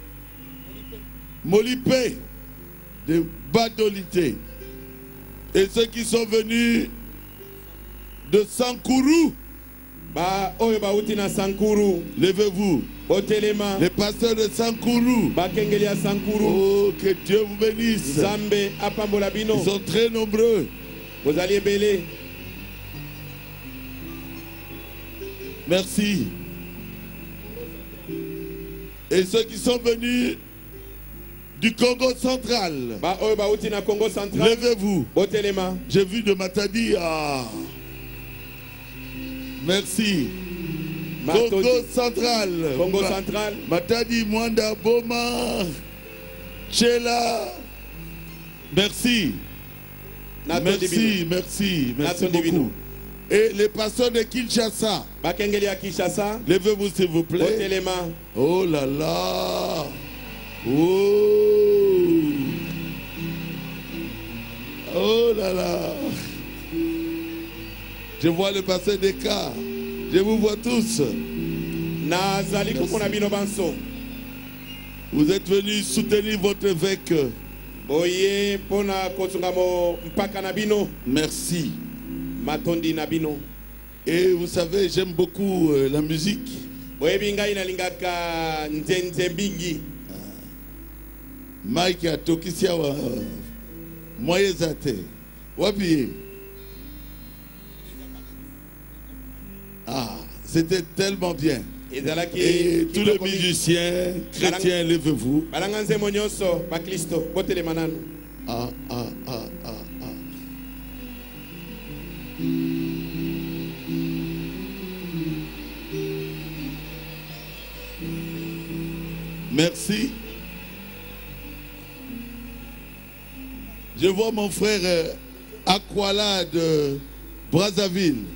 Molipé de Badolité. Et ceux qui sont venus de Sankourou, Ba oyo bauti na Sankuru. levez-vous. Botelema. Les pasteurs de Sankourou. Bakengeli ya Sankourou. Oh, que Dieu vous bénisse. Zambe apambola bino. Ils sont très nombreux. Vous allez belé. Merci. Et ceux qui sont venus du Congo central, Ba oyo ba uti na Congo central. levez-vous. Botelema. J'ai vu de Matadi. Ah. Merci. Matodi. Congo central. Congo Ma- central. Matadi, Mwanda, Boma, Chela. Merci. Natondi bino. Merci, merci, merci Natondi bino. beaucoup. Et les pasteurs de Kinshasa, Bakengeli ya Kinshasa. levez-vous s'il vous plaît. Botelema. Oh là là. Oh. Oh là là. Je vois le pasteur des cas. Je vous vois tous. Nazali komona bino banso. Vous êtes venus soutenir votre évêque. Boye pona kotunga mo mpaka na bino. Merci. Matondi na bino. Et vous savez, j'aime beaucoup euh, la musique. Boye bingai na lingaka nzenze mbingi. Mike a tokisia wa moyezate. Wapi. Ah, c'était tellement bien. Ezalaki Et tous les kitoko mingi. musiciens chrétiens, levez-vous. Balanga nzembo nyonso ba Kristo botelema nanu. Ah, ah, ah, ah, ah. Merci. Je vois mon frère euh, Aquala de Brazzaville.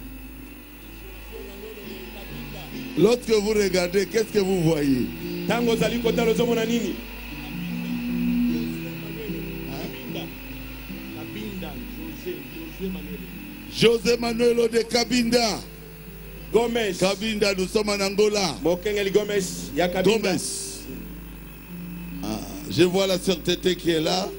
Lorsque vous regardez, qu'est-ce que vous voyez? Tango zali kotalo zomona nini? José Manuel de Kabinda. Gomes. Kabinda, nous sommes en Angola. Mokengeli Gomes ya Kabinda. Gomes. Ah, je vois la sœur Tété qui est là.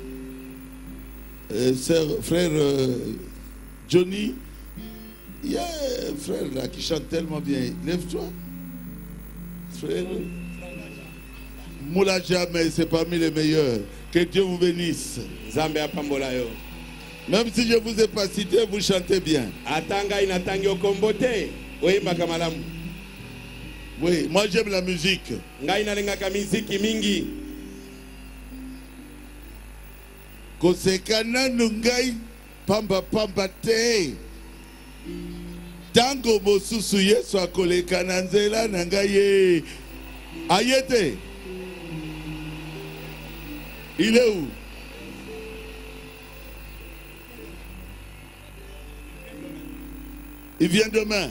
Euh, sœur, frère euh, Johnny. Il y a un frère là qui chante tellement bien. Lève-toi. Frère. Moula Jamais, c'est parmi les meilleurs. Que Dieu vous bénisse. Zambe apambola yo. Même si je ne vous ai pas cité, vous chantez bien. Atanga inatangi okombote. Oyembaka malamu. Oui, moi j'aime la musique. Ngai nalingaka miziki mingi. Kosekana nungai pamba pamba te. Tango mosusu Yesu akoleka na nzela na ngai ye. Ayete. Il est où? Il vient demain.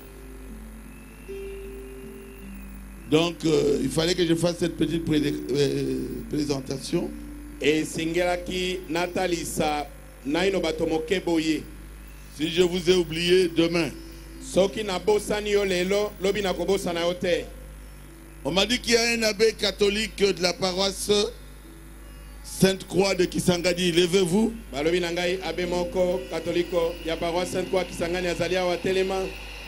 Donc, euh, il fallait que je fasse cette petite pré euh, présentation. Et singelaki natalisa naino batomoke boye. Si je vous ai oublié, demain. Soki na bosani yo lelo lobi na kobosana yo te. On m'a dit qu'il y a un abbé catholique de la paroisse Sainte-Croix de Kisangani. Levez-vous. Balobi na ngai abe moko katoliko ya paroisse Sainte-Croix Kisangani azali awa telema.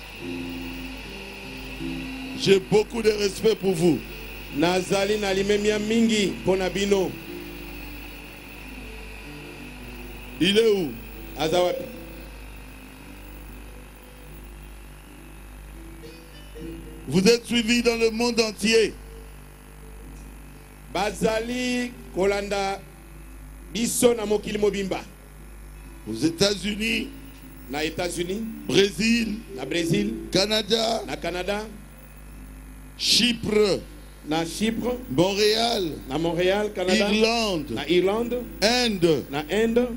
J'ai beaucoup de respect pour vous. Nazali na limemia mingi pona bino. Il est où? Azawapi. Vous êtes suivis dans le monde entier. Bazali kolanda biso na mokili mobimba. Aux États-Unis, Na États-Unis, Brésil, na Brésil, Canada, na Canada, Chypre, na Chypre, Montréal, na Montréal, Canada, Irlande, na Irlande, Inde, na Inde,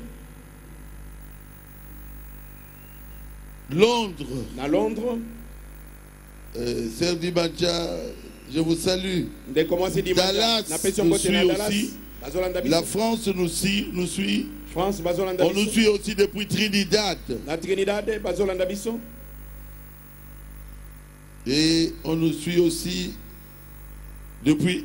Londres. na Londres. Euh, Sœur Dibancha, je vous salue. De commencer dimanche. Dallas Na peso nous mbote na suit Dallas. aussi. Bazolanda biso. La France nous suit, nous suit. France bazolanda On biso. nous suit aussi depuis Trinidad. Na Trinidad bazolanda biso. Et on nous suit aussi depuis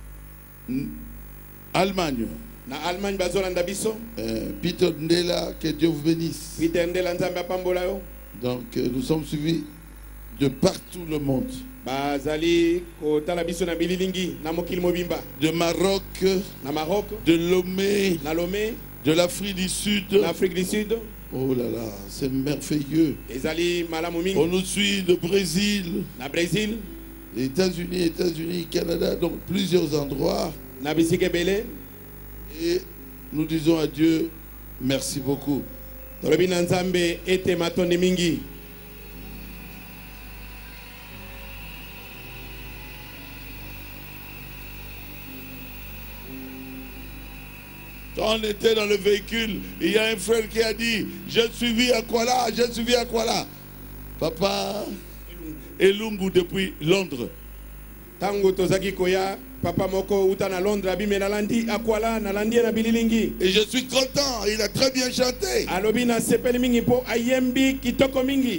Allemagne. Na Allemagne bazolanda biso. Euh, Peter Ndela, que Dieu vous bénisse. Peter Ndela nzambe apambola yo. Donc euh, nous sommes suivis de partout le monde. bazali kotala biso na bililingi na mokili mobimba, De Maroc, na Maroc, de Lomé, na Lomé, de l'Afrique du Sud. na Afrique du Sud, Oh là là, c'est merveilleux. ezali malamu On mingi, nous suit de Brésil, na Brésil, les États-Unis, États-Unis, Canada, donc plusieurs endroits. na bisika ebele. Et nous disons à Dieu, merci beaucoup. Tolobi na Nzambe ete matondi mingi. Quand on était dans le véhicule, il y a un frère qui a dit, j'ai suivi Akwala, j'ai suivi Akwala. Papa Elungu depuis Londres. Tango tozaki koya, papa moko uta na Londres abime nalandi Akwala nalandi na bililingi. Et je suis content, il a très bien chanté. Alobi na sepeli mingi po ayembi kitoko mingi.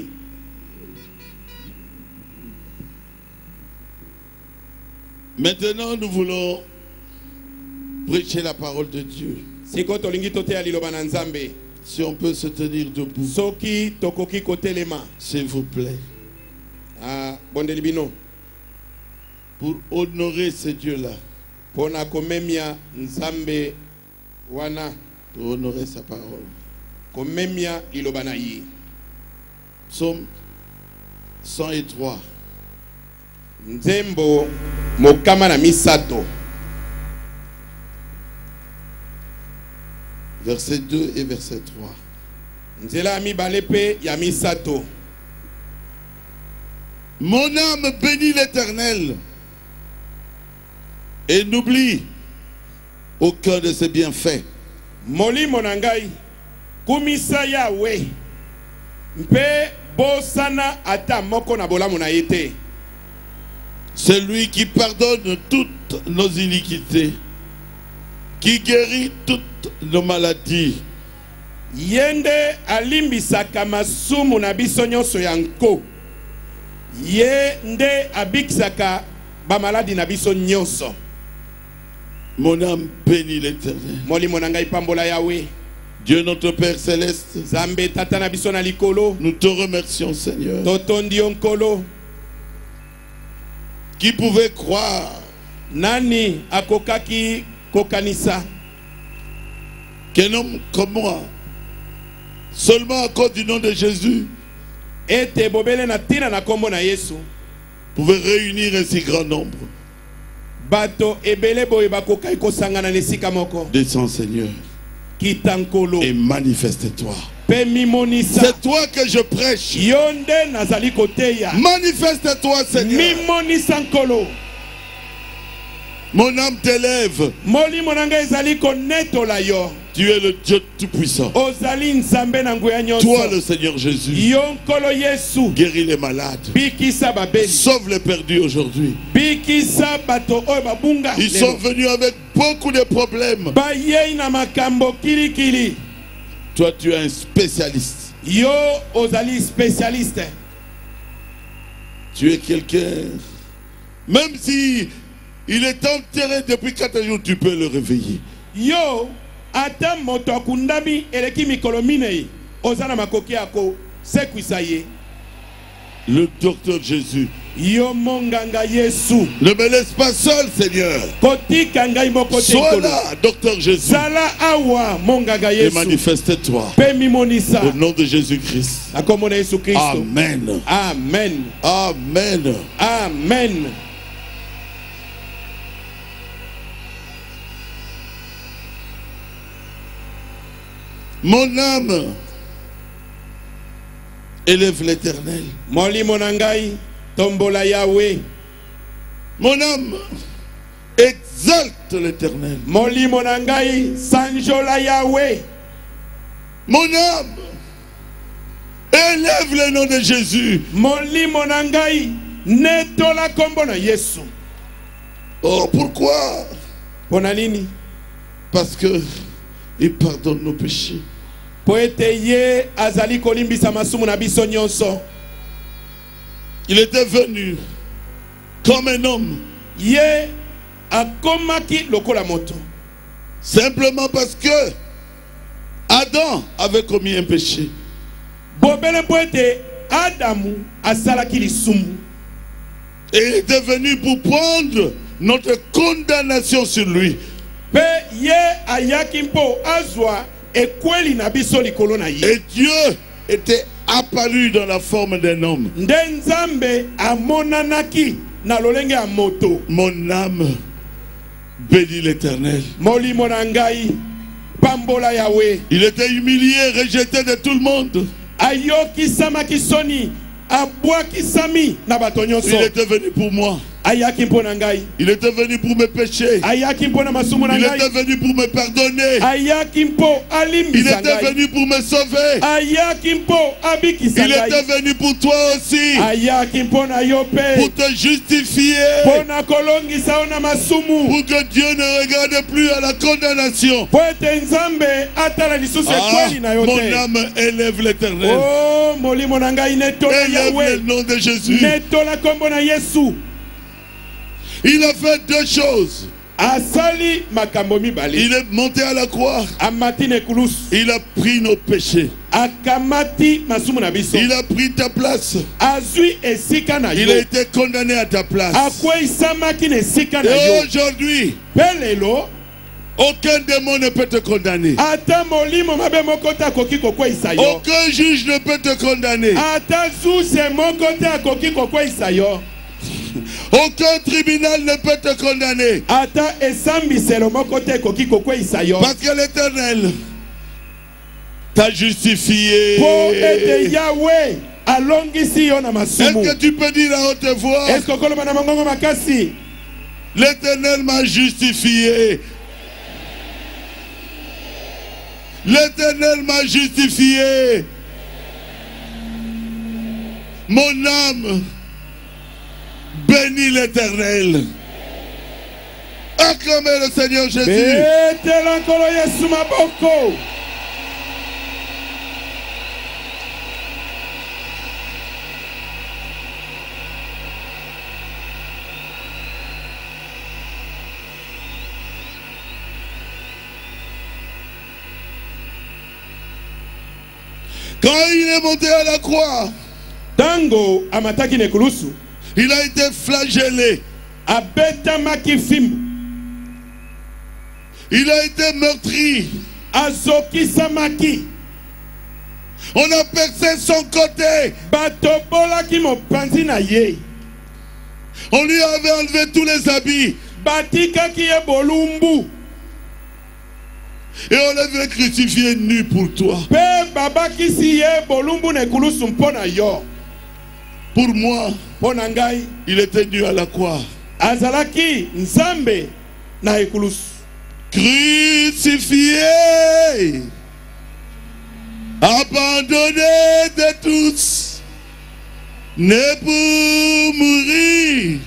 Maintenant, nous voulons prêcher la parole de Dieu. Siko tolingi totea liloba na Nzambe. Si on peut se tenir debout, Soki tokoki kotelema. s'il vous plaît, Ah, bondeli bino. pour honorer ce Dieu-là, Pona komemia Nzambe wana, pour honorer sa parole. komemia liloba na ye. Psaume cent trois. Nzembo mokama na misato. Verset deux et verset trois. Nzela mibale pe ya misato. Mon âme bénit l'Éternel et n'oublie aucun de ses bienfaits. Molimo na ngai kumisa Yawe mpe bosana ata moko na bolamu na yete. C'est lui qui pardonne toutes nos iniquités, qui guérit toutes nos maladies. Yende alimbisaka masumu na biso nyonso ya nko. Ye nde abikisaka ba maladi na biso nyonso. Mon âme bénit l'Éternel. Molimo na ngai pambola Yawe. Dieu notre Père Céleste, Zambe tata na biso na likolo. nous te remercions Seigneur. Totondi onkolo. Qui pouvait croire Nani akokaki kokanisa qu'un homme comme moi, seulement à cause du nom de Jésus, ete bobele na tina na kombo na Yesu pouvait réunir un si grand nombre? bato ebele boye bakokai kosangana na esika moko. Descends Seigneur Kitankolo et manifeste-toi. pe mimonisa. C'est toi que je prêche. Yonde nazali koteya. Manifeste-toi Seigneur. Mimonisa nkolo. Mon âme t'élève. Molimo na ngai ezali konetola yo. Tu es le Dieu tout-puissant. Ozali Nzambe na nguya nyonso. Toi le Seigneur Jésus. Yo nkolo Yesu. Guéris les malades. Bikisa babeli. Sauve les perdus aujourd'hui. Bikisa bato oyo babunga. Ils lelo. sont venus avec beaucoup de problèmes. Bayei na makambo kilikili. Toi tu es un spécialiste. Yo ozali spécialiste. Tu es quelqu'un. Même si il est enterré depuis quatre jours, tu peux le réveiller. Yo ata moto akundami eleki mikolo minei. Ozana makoki yako sekwisa ye. Le docteur Jésus. Yo monganga Yesu. Ne me laisse pas seul, Seigneur. Kotika ngai moko te Sois nkolo. là, docteur Jésus. Sala awa monganga Et Yesu. manifeste-toi. Pe mimonisa. Au nom de Jésus-Christ. Akomona Yesu Kristo. Amen. Amen. Amen. Amen. Mon âme élève l'Éternel. Molimo na ngai tombola Yawe. Mon âme exalte l'Éternel. Molimo na ngai sanjola Yawe. Mon âme élève le nom de Jésus. Molimo na ngai netola kombo na Yesu. Oh, pourquoi? Pona nini? Parce que il pardonne nos péchés. Po ete ye azali kolimbisa masumu na biso nyonso. Il était venu comme un homme. Ye akomaki lokola moto. Simplement parce que Adam avait commis un péché. Bobele po ete Adamu asalaki lisumu. Et il était venu pour prendre notre condamnation sur lui. Pe ye ayaki mpo azwa ekweli na biso likolo na ye. Et Dieu était apparu dans la forme d'un homme. Nde Nzambe amonanaki na lolenge ya moto. Mon âme bénit l'Éternel. Molimo na ngai pambola Yahweh. Il était humilié, rejeté de tout le monde. Ayoki samaki soni abwaki sami na bato nyonso. Il était venu pour moi. Ayaki mpo na ngai. Il était venu pour mes péchés. Ayaki mpo na masumu na Il ngai. était venu pour me pardonner. Ayaki mpo Il alimbisa était ngai. venu pour me sauver. Ayaki mpo abikisa Il ngai. était venu pour toi aussi. Ayaki mpo na yo pe. Pour te justifier. Mpo na kolongisa yo na masumu. Pour que Dieu ne regarde plus à la condamnation. Po ete Nzambe atala lisusu Ah, ekweli na yo mon te. âme élève l'Éternel. Oh, molimo na ngai netola Élève Yahweh. le nom de Jésus. Netola kombo na Yesu. Il a fait deux choses. Asali makambo mibale. Il est monté à la croix. Amati nekulus. Il a pris nos péchés. Akamati masumu na biso. Il a pris ta place. Azui esika na Il a yo. été condamné à ta place. Akwei samaki na esika na Et yo. aujourd'hui, Pelelo. aucun démon ne peut te condamner. Ata molimo mabe moko te akoki kokweyisa yo. Aucun juge ne peut te condamner. Ata zuse moko te akoki kokweyisa yo. Aucun tribunal ne peut te condamner. Ata esambiselo moko te akoki kokweyisa yo. Parce que l'Éternel t'a justifié. Po ete Yahweh alongisi yo na Est-ce masumu. que tu peux dire à haute voix? Est-ce que okoloba na mongongo makasi? L'Éternel m'a justifié. L'Éternel m'a justifié. Mon âme bénit l'Éternel. Acclamez le Seigneur Jésus. Betela nkolo Yesu maboko. Quand il est monté à la croix, Tango amataki nekulusu. il a été flagellé. Abetamaki fimbu. Il a été meurtri. Azokisamaki. On a percé son côté. Batobolaki mopanzi na ye. On lui avait enlevé tous les habits. Batikaki ye bolumbu. Et on l'avait crucifié nu pour toi. Pe babakisi ye bolumbu nekulusu mpona yo. Pour moi, Mpona ngai. il était nu à la croix. Azalaki Nzambe na ekulusu. Crucifié, abandonné de tous, né pour mourir,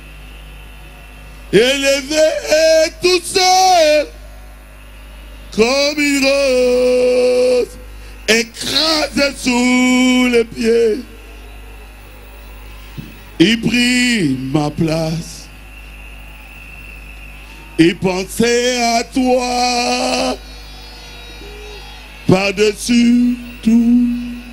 élevé tout seul, comme une rose, écrasé sous les pieds. Il prit ma place. Il pensait à toi par-dessus tout.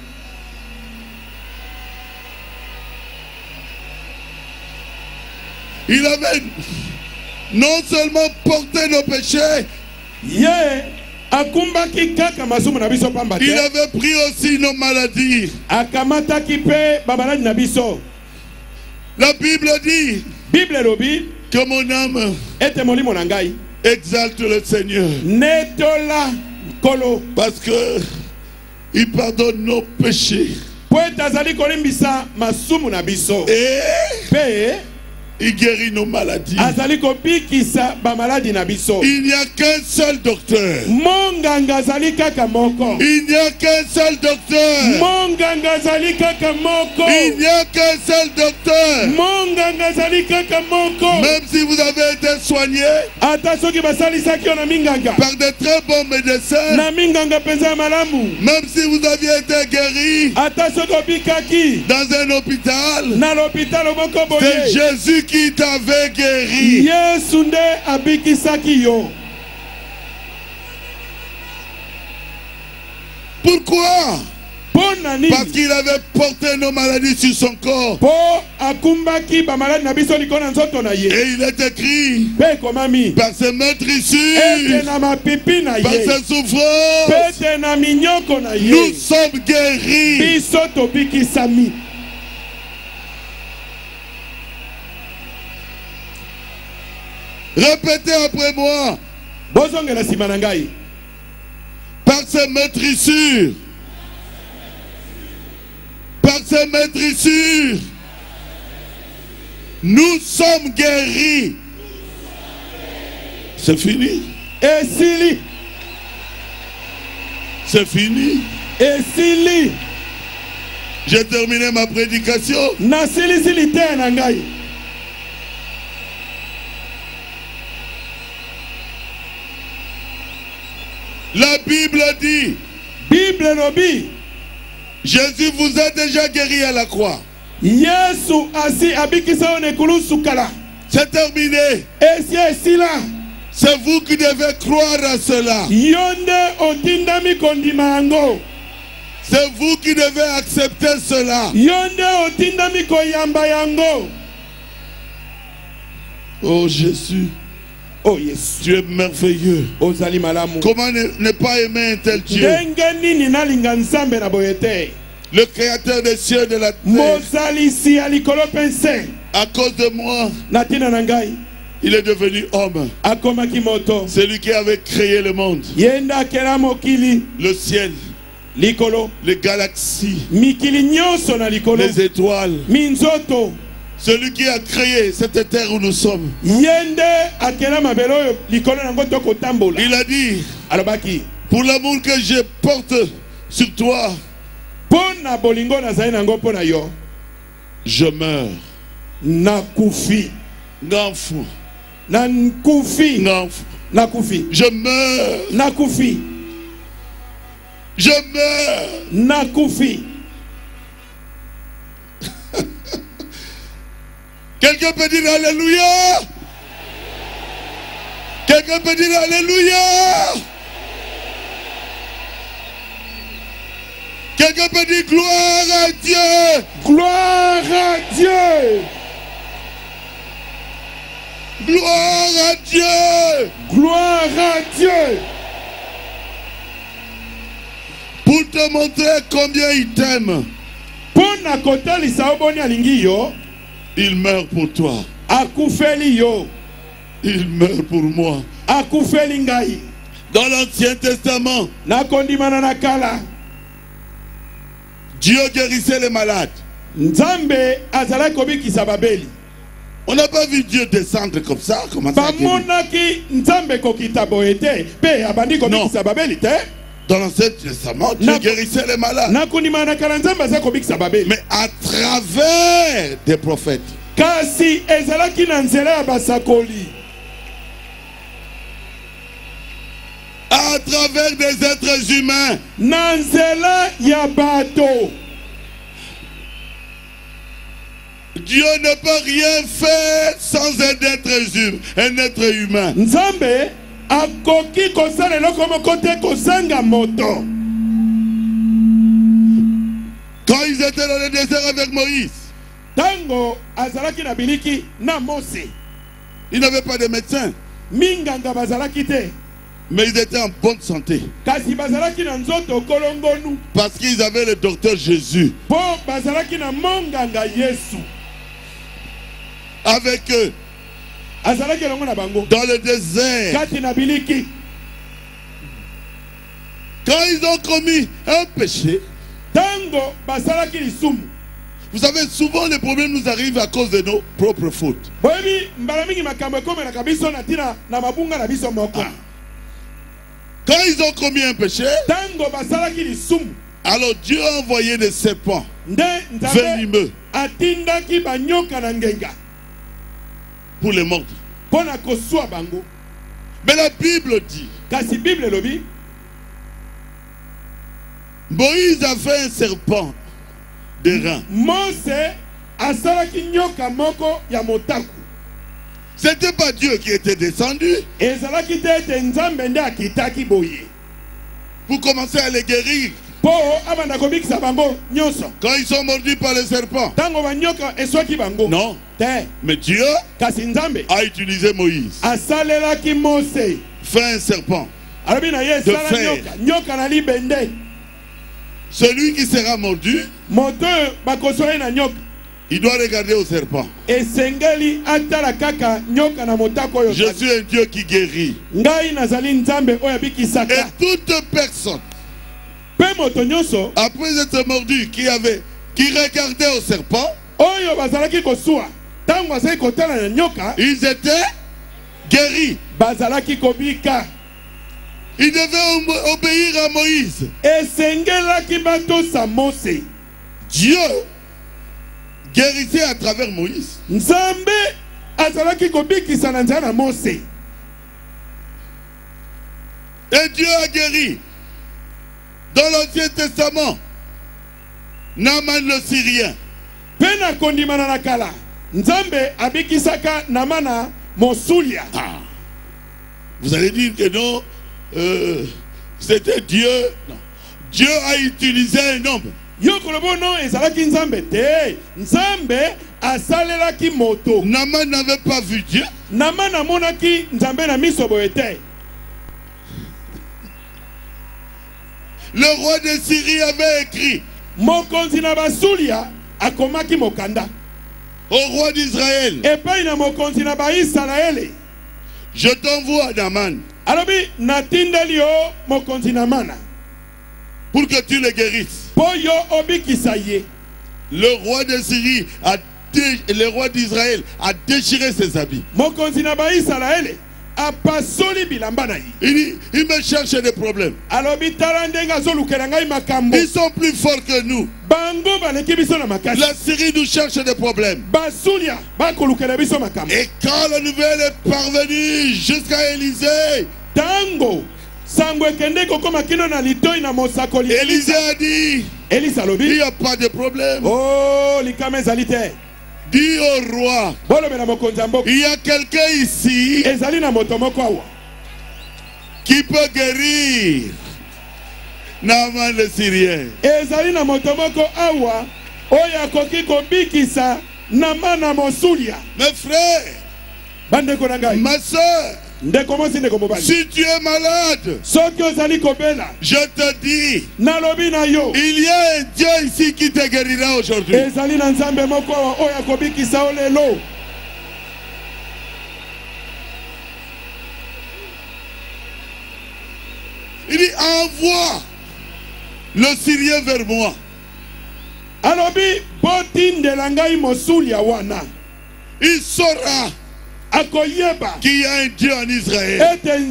Il avait non seulement porté nos péchés, Ye akumbaki kaka masumu na biso pamba te. il avait pris aussi nos maladies. Akamataki pe babaladi na biso. La Bible dit Bible elobi que mon âme ete molimo na ngai exalte le Seigneur netola nkolo parce que il pardonne nos péchés po ete azali kolimbisa masumu na biso et pe il guérit nos maladies. azali kobikisa bamaladi na biso. Il n'y a qu'un seul docteur. Monganga azali kaka moko. Il n'y a qu'un seul docteur. Monganga azali kaka moko. Il n'y a qu'un seul docteur. Monganga azali kaka moko. Même si vous avez été soigné ata soki basalisaki yo na minganga par de très bons médecins, na minganga penza ya malamu, même si vous aviez été guéri ata soki obikaki dans un hôpital, na l'hôpital moko c'est boye, Jésus qui t'avait guéri. Yesu nde abikisaki yo. Pourquoi? Parce qu'il avait porté nos maladies sur son corps. Et il est écrit, par ses meurtrissures, par ses souffrances, nous sommes guéris. Répétez après moi. Par ses meurtrissures, par ses meurtrissures, nous sommes guéris. C'est fini. Et si c'est fini. Et si j'ai terminé ma prédication. La Bible dit, Bible nobi, Jésus vous a déjà guéri à la croix. C'est terminé. C'est vous qui devez croire à cela. C'est vous qui devez accepter cela. Oh Jésus. Oh yes. Tu es merveilleux. Comment ne, ne pas aimer un tel Dieu? Le créateur des cieux et de la terre. À cause de moi, il est devenu homme. C'est lui qui avait créé le monde, le ciel, les galaxies, les étoiles. Celui qui a créé cette terre où nous sommes. Il a dit, pour l'amour que je porte sur toi, je meurs. Nakufi. N'enfou. Nankufi. N'enfou. Nakufi. Je meurs. Nakufi. Je meurs. Nakufi. Quelqu'un peut dire Alléluia. Quelqu'un peut dire Alléluia. Quelqu'un peut dire gloire à Dieu. Gloire à Dieu. Gloire à Dieu. Gloire à Dieu. Pour te montrer combien il t'aime. Il meurt pour toi. Il meurt pour moi. Dans l'Ancien Testament, Dieu guérissait les malades. On n'a pas vu Dieu descendre comme ça. Comment ça non. Dans l'Ancien Testament, Dieu guérissait les malades. Mais à travers des prophètes. À travers des êtres humains. Dieu ne peut rien faire sans un être humain. Un être humain. Quand ils étaient dans le désert avec Moïse, ils n'avaient pas de médecin, mais ils étaient en bonne santé parce qu'ils avaient le docteur Jésus avec eux. Dans le désert, quand ils ont commis un péché, vous savez, souvent les problèmes nous arrivent à cause de nos propres fautes. Ah. Quand ils ont commis un péché, alors Dieu a envoyé des serpents venimeux pour les mordre. Mais la Bible dit, Moïse a fait un serpent de rein. C'était pas Dieu qui était descendu pour commencer à les guérir Po abanda kobikisa bango nyonso. Quand ils sont mordus par le serpent. Tango banyoka eswaki bango. Non. Te. Mais Dieu kasi Nzambe a utilisé Moïse. Asalelaki Mose. Fait un serpent. Arabi na ye sala nyoka. Nyoka na libende. Celui qui sera mordu, moto bakosoye na nyoka. Il doit regarder au serpent. Je suis un Dieu qui guérit. Et toute personne, après être mordu, qui avait, qui regardait au serpent, ils étaient guéris. Ils devaient obéir à Moïse. Dieu guérissait à travers Moïse. Et Dieu a guéri. Dans l'Ancien Testament, Naaman le Syrien. Ah. Vous allez dire que non, euh, c'était Dieu. Non. Dieu a utilisé un homme. Naaman n'avait pas vu Dieu. Le roi de Syrie avait écrit au roi d'Israël, je t'envoie Naaman pour que tu le guérisses. Le roi de Syrie a dé... le roi d'Israël a déchiré ses habits. Il dit, il me cherche des problèmes. Ils sont plus forts que nous. La Syrie nous cherche des problèmes. Et quand la nouvelle est parvenue jusqu'à Élisée, Élisée a dit, il n'y a pas de problème. Dis au roi, il y a quelqu'un ici qui peut guérir Naaman le Syrien. Mes frères, ma soeur, si tu es malade, je te dis, il y a un Dieu ici qui te guérira aujourd'hui. Il dit, envoie le Syrien vers moi. Il saura qu'il y a un Dieu en Israël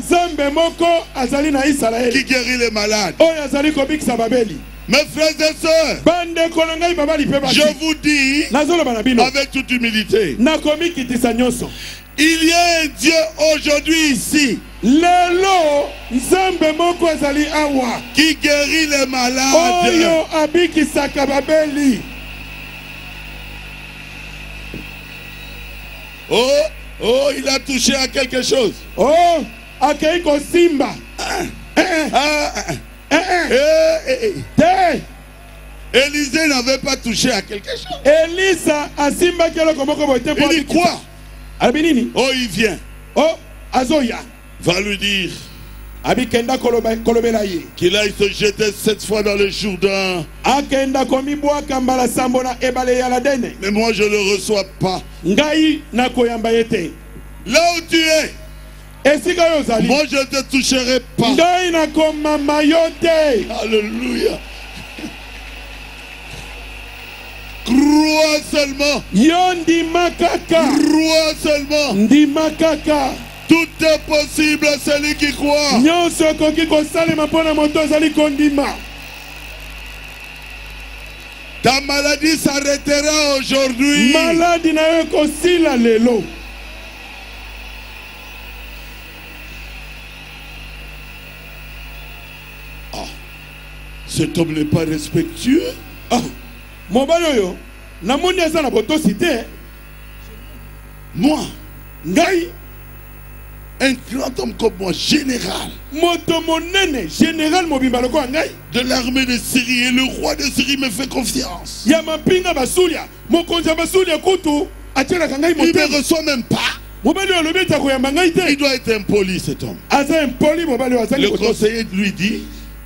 qui guérit les malades. Mes frères et sœurs, je vous dis avec toute humilité, il y a un Dieu aujourd'hui ici qui guérit les malades. Oh, oh, il a touché à quelque chose. Oh, à quelque simba. Élisée n'avait pas touché à quelque chose. Elisa a simba. Il dit quoi? Oh, il vient. Oh, Azoya va lui dire qu'il aille se jeter cette fois dans le Jourdain. Mais moi je ne le reçois pas. Là où tu es, moi je ne te toucherai pas. Alléluia. Crois seulement. Crois seulement. Tout est possible à celui qui croit. Ta maladie s'arrêtera aujourd'hui. Ah, cet homme n'est pas respectueux. Ah. Moi, Un grand homme comme moi, général moto monene général mobimba loko ngai de l'armée de Syrie, et le roi de Syrie me fait confiance. ya mapinga basulia mokonza basulia kutu atela kangai Il ne motema me reçoit même pas. mobali alobi ta koyamba ngai Il te doit être impoli, cet homme. aza impoli mobali azali Le kotosa conseiller lui dit,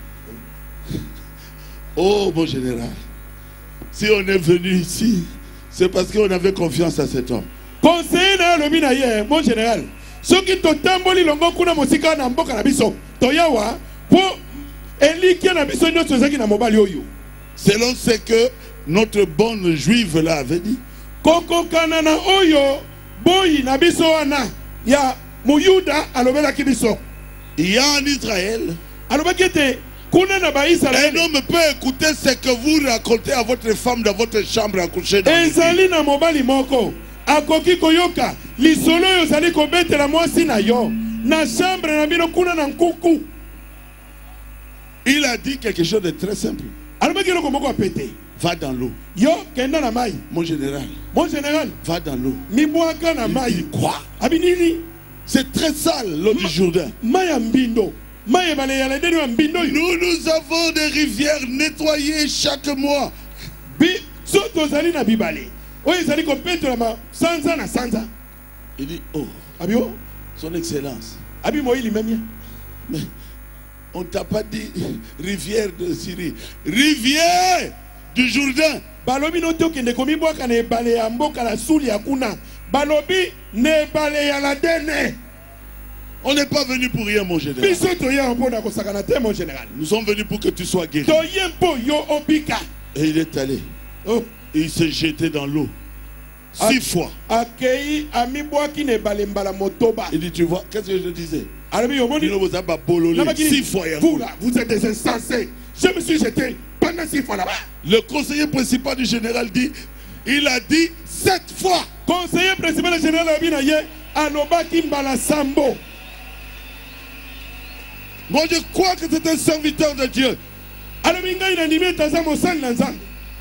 oh mon général, si on est venu ici, c'est parce qu'on avait confiance à cet homme. conseiller na alobi na ye mon général soki totamboli longo kuna mosika na mboka na biso toyawa po elikia na biso nyonso ezaki na mobali oyo Selon ce que notre bonne juive là avait dit. kokokana na oyo boyi na biso wana ya muyuda alobelaki biso Il y a en Israël, alobaki ete kuna na un baisraeli homme peut écouter ce que vous racontez à votre femme dans votre chambre à coucher. Dans le lit. ezali na mobali moko akoki koyoka lisolo oyo ozali kobetela mwasi na yo na chambre na bino kuna na nkuku Il a dit quelque chose de très simple. alobaki eloko moko apete Va dans l'eau. yo kenda na mai Mon général, mon général va dans l'eau. mibwaka na Il mai dit quoi? abi nini C'est très sale, l'eau du Jourdain. mai ya mbindo mai ebale ya ledeni ya mbindo oyo Nous, nous avons des rivières nettoyées chaque mois. bi so tozali na bibale oyo ezali kopetolama sanza na sanza Il dit, oh, abi o son excellence. abi moyili memia Mais on ne t'a pas dit rivière de Syrie. Rivière du Jourdain. balobi no te okende komibwaka na ebale ya mboka na suli ya kuna balobi na ebale ya ladene On n'est pas venu pour rien, mon général. biso toya mpo na kosakana te mon général Nous sommes venus pour que tu sois guéri. toye mpo yo obika Et il est allé. oh. Et il s'est jeté dans l'eau. Ah. Six fois. akei amibwaki na ebale mbala motoba Il dit, tu vois, qu'est-ce que je te disais? alobi yomoni Il ne vous a pas bololé. Nabaki Six dit, fois. il y a vous coulé. là vous êtes des insensés je me suis jeté pendant six fois là-bas Le conseiller principal du général dit, il a dit sept fois. conseiller principal général abi na ye alobaki mbala sambo Moi, je crois que c'est un serviteur de Dieu. alobi ngai na ndimi ete aza mosali na nzambe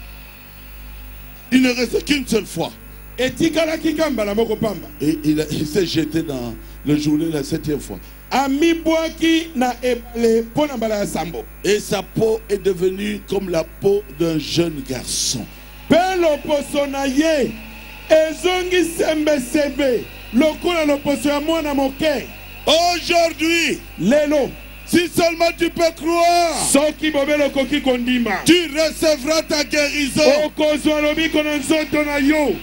Il ne reste qu'une seule fois. etikalaki ka mbala moko pamba Et il, a- il s'est jeté dans le journée la septième fois. amibwaki na ebale mpo na mbala ya sambo Et sa peau est devenue comme la peau d'un jeune garçon. mpe loposo na ye ezongi sembesembe lokola loposo ya mwana moke Aujourd'hui, lelo si seulement tu peux croire, soki bobele okoki kondima tu recevras ta guérison. okozwa lobiko na nzoto na yo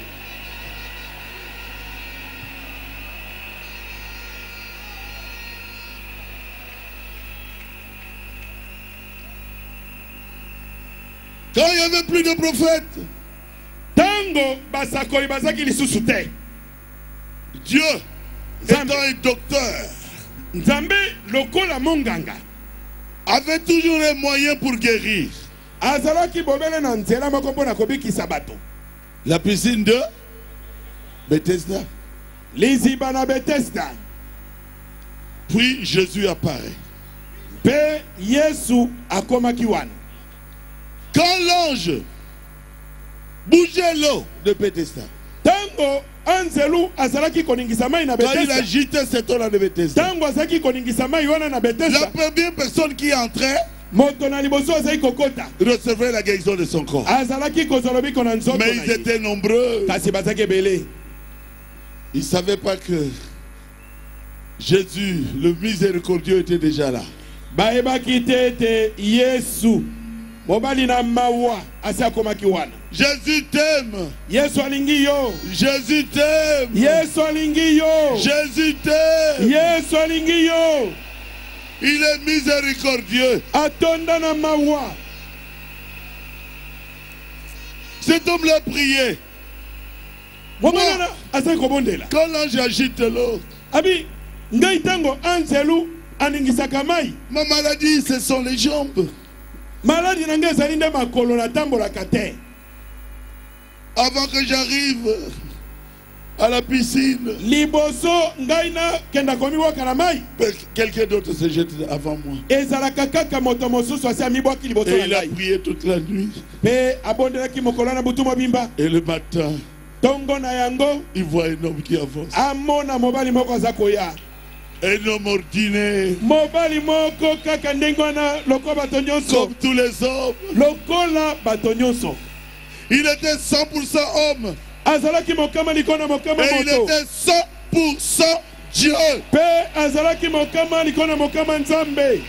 Quand il n'y avait plus de prophètes, ntango basakoli bazaki lisusu te Dieu, étant Zambi. un docteur, nzambe lokola monganga avait toujours un moyen pour guérir. azalaki bobele na nzela moko mpo na kobikisa bato La piscine de Bethesda. liziba na betesda Puis Jésus apparaît. mpe yesu akomaki wana Quand l'ange bougeait l'eau de Bethesda, ntango anzelu azalaki koningisa mai na quand il betesda agitait cette eau-là de Bethesda, ntango azalaki koningisa mai wana na la betesda première personne qui entrait moto na liboso azalaki kokota recevait la guérison de son corps. azalaki kozwa lobiko na nzoto Mais na ils ye étaient nombreux. kasi bazalaki ebele Ils ne savaient pas que Jésus, le miséricordieux, était déjà là. bayebaki te ete yesu mobali na mawa asi akomaki wana Jésus t'aime. yesu alingi yo Jésus t'aime. yesu alingi yo Jésus t'aime. yesu alingi yo Il est miséricordieux. atonda na mawa Cet homme l'a prié. mobali wana azali kobondela Quand l'ange agite l'eau, abi ngai ntango anzelu aningisaka mai ma maladie, ce sont les jambes. maladi na ngai ezali nde makolo natambolaka te Avant que j'arrive à la piscine, liboso ngai nakenda komiwaka na mai quelqu'un d'autre se jette avant moi. ezalaka kaka moto mosusu asi amibwaki liboso Et na il a ngai prié toute la nuit. mpe abondelaki mokolo na butu mobimba Et le matin, ntongo na yango il voit un homme qui avance. amona mobali moko aza koya Un homme ordinaire. Mobali moko kaka ndenge wana lokola bato nyonso. Comme tous les hommes. Lokola bato nyonso. Il était cent pour cent homme. Azalaki mokama likona mokama moto. Et il était cent pour cent Dieu. Pe azalaki mokama likona mokama nzambe.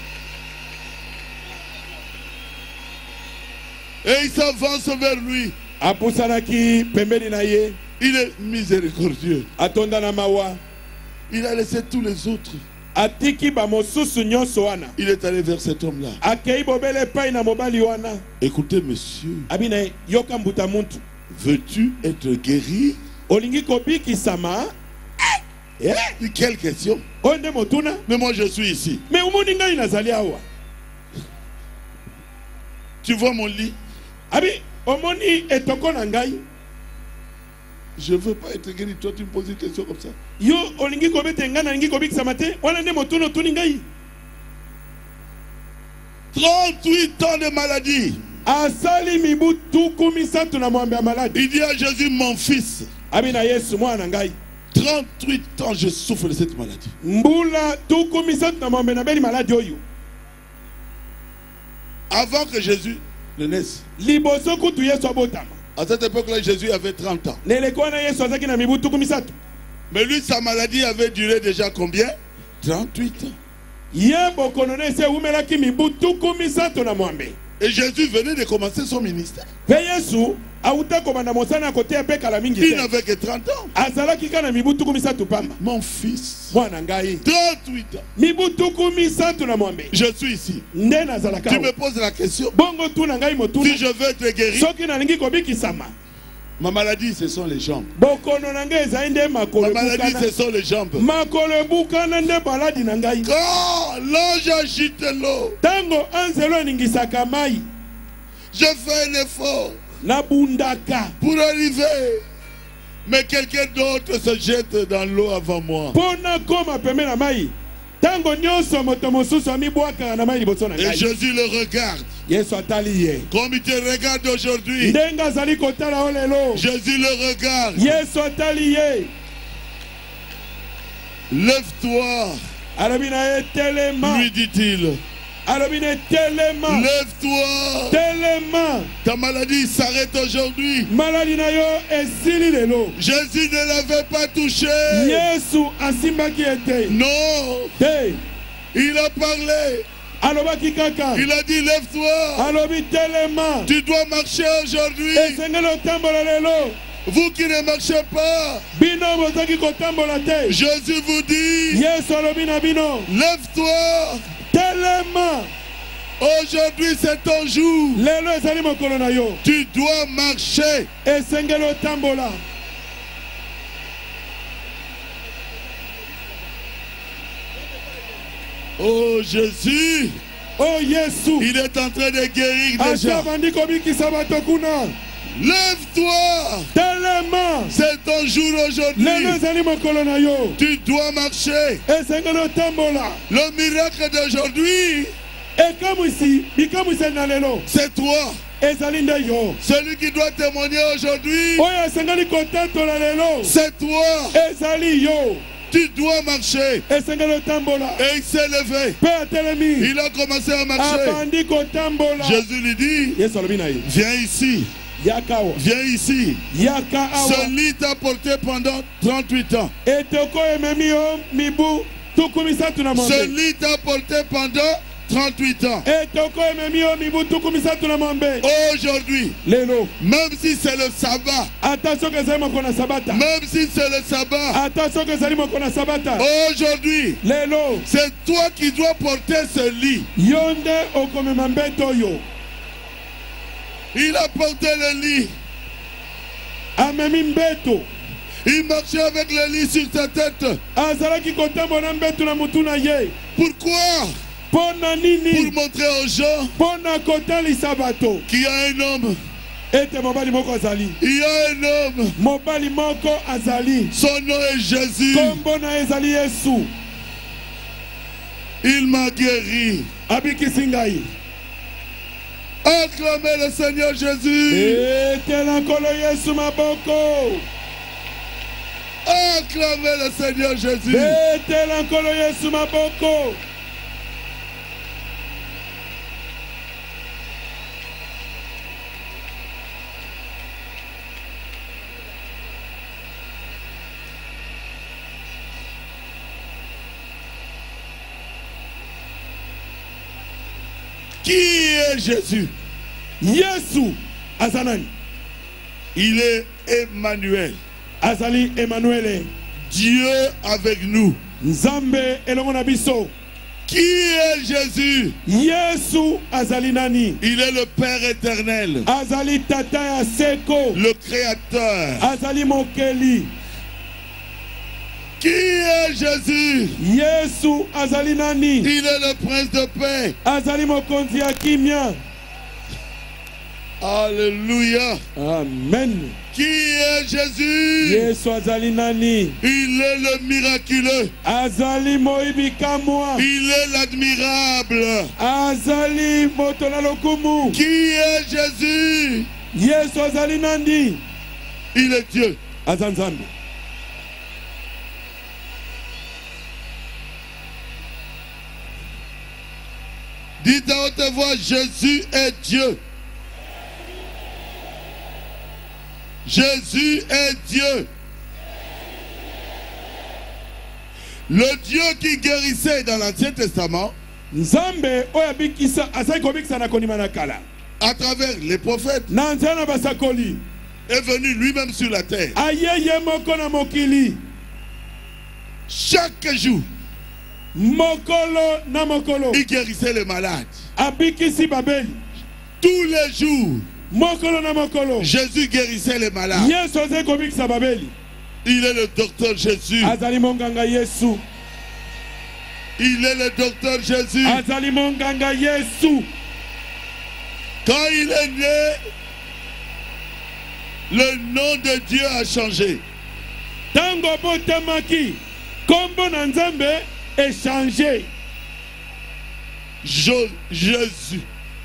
Et il s'avance vers lui. Apusanaki pembeni na ye. Il est miséricordieux. Atonda na mawa. Il a laissé tous les autres. Atiki ba mosusu nyonso wana. Il est allé vers cet homme-là. Akei bobele pai na mobali wana. Écoutez, monsieur. Abina yoka mbuta muntu. Veux-tu être guéri? Olingi kobiki sama. Eh? Quelle question? Onde motuna. Mais moi je suis ici. Mais umoni ngai nazali awa. Tu vois mon lit? Abi omoni etoko na ngai. Je ne veux pas être guéri. Toi, tu me poses une question comme ça. Yo, olingi kobete ngana lingi kobiki samate. Wana nde motuno tuni ngai. trente-huit ans de maladie. Asali mibu tuku misatu na mwambe ya maladi. Il dit à Jésus, mon fils. Amina Yesu mwana ngai. trente-huit ans, je souffre de cette maladie. Mbula tuku misatu na mwambe na beli maladi oyo. Avant que Jésus ne naisse. Liboso kutu Yesu abotama. À cette époque-là, Jésus avait trente ans. Mais lui, sa maladie avait duré déjà combien? trente-huit ans. Et Jésus venait de commencer son ministère. Il n'avait que trente ans. Mon fils, trente-huit ans. Je suis ici. Tu me poses la question. Si je veux être guéri, ma maladie, ce sont les jambes. Ma maladie, ce sont les jambes. Quand l'ange agite l'eau, je fais un effort pour arriver. Mais quelqu'un d'autre se jette dans l'eau avant moi. Et Jésus le regarde. Comme il te regarde aujourd'hui. Jésus le regarde. Lève-toi. Lui dit-il. Lève-toi. Ta maladie s'arrête aujourd'hui. Jésus ne l'avait pas touché. Non. Il a parlé. Il a dit lève-toi. Tu dois marcher aujourd'hui. Vous qui ne marchez pas, Jésus vous dit lève-toi. Aujourd'hui c'est ton jour. Tu dois marcher. Oh Jésus. Oh Jésus. Il est en train de guérir déjà. Lève-toi. C'est ton jour aujourd'hui. Tu dois marcher. Le miracle d'aujourd'hui, c'est toi. Celui qui doit témoigner aujourd'hui, c'est toi. Tu dois marcher. Et il s'est levé. Il a commencé à marcher. Jésus lui dit, viens ici. Viens ici. Ce lit t'a porté pendant trente-huit ans. Ce lit t'a porté pendant trente-huit ans. Aujourd'hui, même si c'est le sabbat, même si c'est le sabbat, aujourd'hui, c'est toi qui dois porter ce lit. Il a porté le lit. Il marchait avec le lit sur sa tête. Pourquoi? Pour montrer aux gens qu'il y a un homme. Il y a un homme. Son nom est Jésus. Il m'a guéri. Acclamez le Seigneur Jésus. Acclamez le Seigneur Jésus. betela nkolo Yesu maboko. Qui est Jésus? Yesu azanani. Il est Emmanuel. Azali Emmanuel. Dieu avec nous. Nzambe elongo na biso. Qui est Jésus? Yesu azali nani? Il est le Père éternel. Azali tata ya seko. Le Créateur. Azali mokeli. Qui est Jésus? Yesu azali nani? Il est le Prince de paix. Azali mokonzi ya kimia. Alléluia. Amen. Qui est Jésus? Yesu azali nani? Il est le miraculeux. Azali moibi kamwa. Il est l'admirable. Azali moto na lokumu. Qui est Jésus? Yesu azali nani? Il est Dieu. Azanzambe. Dites à haute voix, Jésus est Dieu. Jésus est Dieu. Le Dieu qui guérissait dans l'Ancien Testament, Nzambe oyabikisa asai kobikisa na konima na kala. à travers les prophètes, Na nzana basakoli. est venu lui-même sur la terre. Ayeye moko na mokili. Chaque jour, Mokolo na mokolo. il guérissait les malades. Abikisi babeli. Tous les jours, Mokolo na mokolo. Jésus guérissait les malades. Yesu azali kobikisa babeli. Il est le docteur Jésus. Azali monganga Yesu. Il est le docteur Jésus. Azali monganga Yesu. Quand il est né, le nom de Dieu a changé. Tango botamaki. Kombo na Nzambe échangé. Jo- Jésus.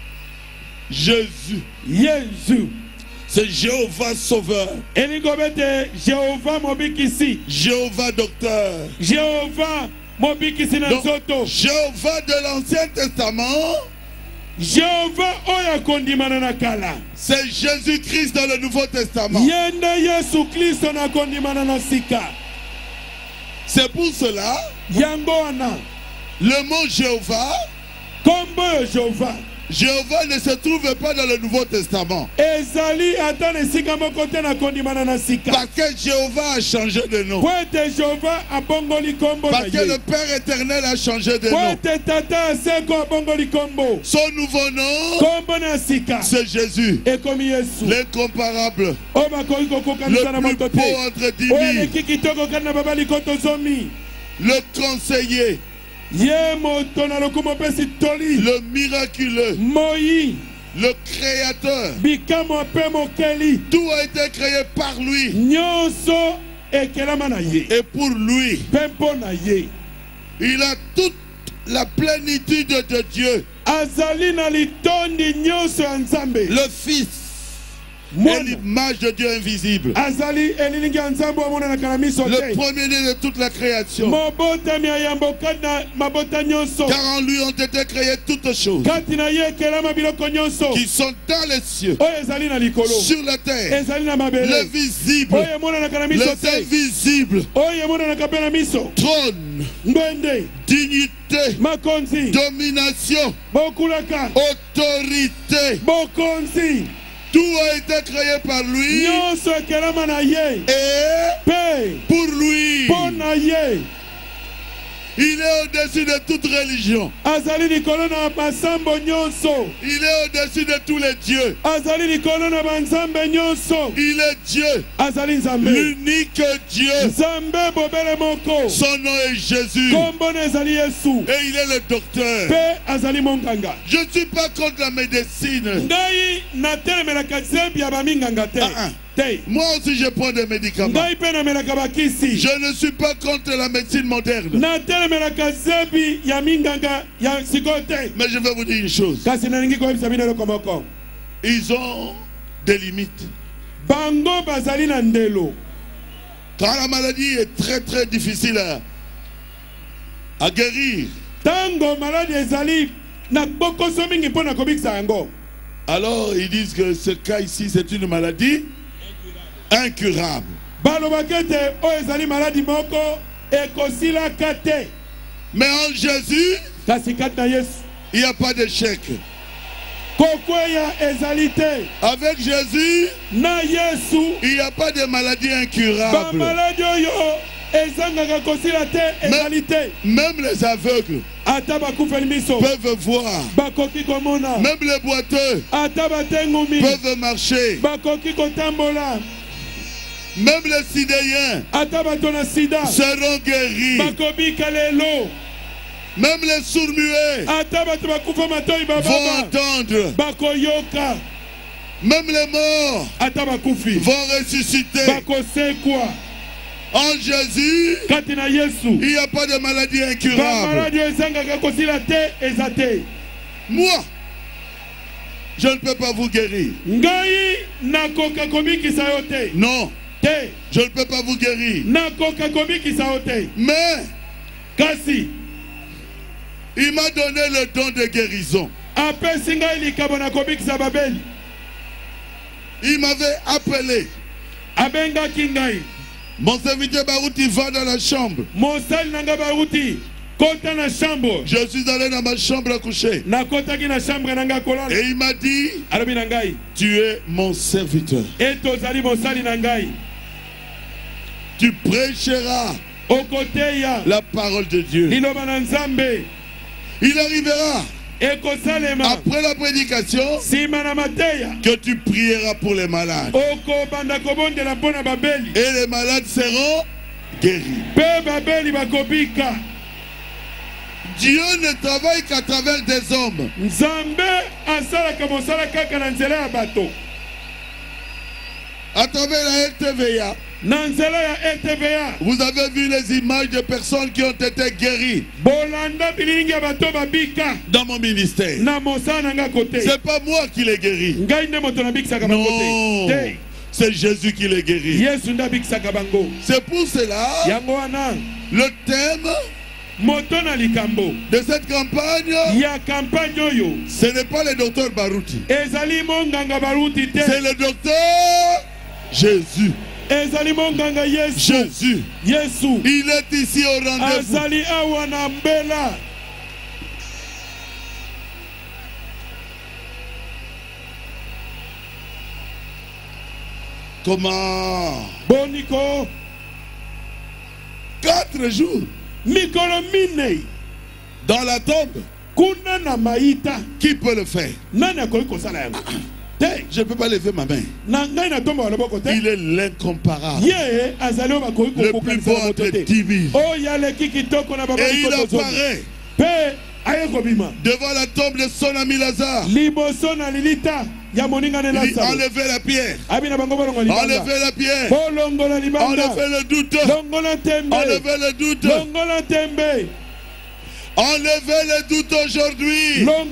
Jésus. Yesu. C'est Jéhovah Sauveur. Elingobete Jéhovah mobikisi. Jéhovah Docteur. Jéhovah mobikisi na Donc, nzoto. Jéhovah de l'Ancien Testament, Jéhovah oya kondimana na kala. c'est Jésus-Christ dans le Nouveau Testament. Yende Yesu Kristo na kondimana na sika. C'est pour cela, Yango wana. le mot Jéhovah, Kombo yo Jéhovah. Jéhovah ne se trouve pas dans le Nouveau Testament. Ezali ata na sika moko te na kondimana na sika. Parce que Jéhovah a changé de nom. Poete Jéhovah abongoli kombo na Parce que le ye. Père éternel a changé de nom. Poete tata seko abongoli kombo. Son nouveau nom, Kombo na sika. c'est Jésus. Ekomi Yesu. L'incomparable. Oyo bakoki kokokanisa na Le moto plus te. beau entre dix Oyo mille. eleki kitoko kati na babali koto zomi. Le conseiller. Ye moto na lokumu opesi toli. Le miraculeux. Moyi. Le créateur. Bikamo mpe mokeli. Tout a été créé par lui. Nyonso ekelama na ye. Et pour lui, Mpe mpo na ye. il a toute la plénitude de Dieu. Azali na litondi nyonso ya Nzambe. Le Fils est Mwana. l'image de Dieu invisible. Azali elilingi ya Nzambe omonanaka na miso Le te. premier-né de toute la création. Mobotami ya yambo kati na mabota nyonso. Car en lui ont été créées toutes choses Kati na ye ekelama biloko nyonso. qui sont dans les cieux, Oyo ezali na likolo. sur la terre, Ezali na mabele. le visible, Oyo emonanaka na miso les te. invisibles, Oyo emonanaka mpe na miso. trône, Ngwende. dignité, Makonzi. domination, Bokulaka. autorité. Bokonzi. Tout a été créé par lui Nyonso ekelama na ye. et Pe. pour lui. Mpo na ye. Il est au-dessus de toute religion. Azali likolo na basambo nyonso. Il est au-dessus de tous les dieux. Azali likolo na banzambe nyonso. Il est Dieu, Azali Nzambe. l'unique Dieu. Nzambe bobele moko. Son nom est Jésus. Kombo na ezali Yesu. Et il est le docteur. Pe azali monganga. Je ne suis pas contre la médecine. Ngai natelemelaka zembi ya baminganga te. Ah, ah. Te. Moi aussi, je prends des médicaments. Ngai mpe namelaka bakisi. Je ne suis pas contre la médecine moderne. natelemelaka zembi ya minganga ya sikoyo te. Mais je vais vous dire une chose. Kasi nalingi koyebisa bino eloko moko. Ils ont des limites. Bango bazali na ndelo. Quand la maladie est très très difficile à, à guérir, tango maladie ezali na bokoso mingi pona kobikisa yango. Alors ils disent que ce cas ici c'est une maladie incurable. Balobakete o ezali maladie moko ekosila kate. Mais en Jésus, il n'y a pas d'échec. Avec Jésus, il n'y a pas de maladie incurable. Même, même les aveugles peuvent voir. Même les boiteux peuvent marcher. Même les sidéens seront guéris. Même les sourds-muets vont entendre. Même les morts vont ressusciter. En Jésus, il n'y a pas de maladie incurable. Moi, je ne peux pas vous guérir. Non, je ne peux pas vous guérir. Mais, Kassi, il m'a donné le don de guérison. Il m'avait appelé. Mon serviteur Barouti va dans la chambre. Je suis allé dans ma chambre à coucher. Et il m'a dit, tu es mon serviteur. Tu prêcheras la parole de Dieu. Il arrivera après la prédication que tu prieras pour les malades. Et les malades seront guéris. Dieu ne travaille qu'à travers des hommes. À travers la R T V A, vous avez vu les images de personnes qui ont été guéries dans mon ministère. C'est pas moi qui les guéris. Non, c'est Jésus qui les guérit. C'est pour cela le thème de cette campagne, ce n'est pas le docteur Barouti, c'est le docteur Jésus. Jésus. Il est ici au rendez-vous. Comment? Boniko. Quatre jours. Dans la tombe. Qui peut le faire? Je ne peux pas lever ma main. Il est l'incomparable. Le plus beau entre dix mille. Et il apparaît devant la tombe de son ami Lazare. Il enlevait la pierre. Enlevait la pierre. Enlevait le doute. Enlevait le doute. Enlevez le doute aujourd'hui.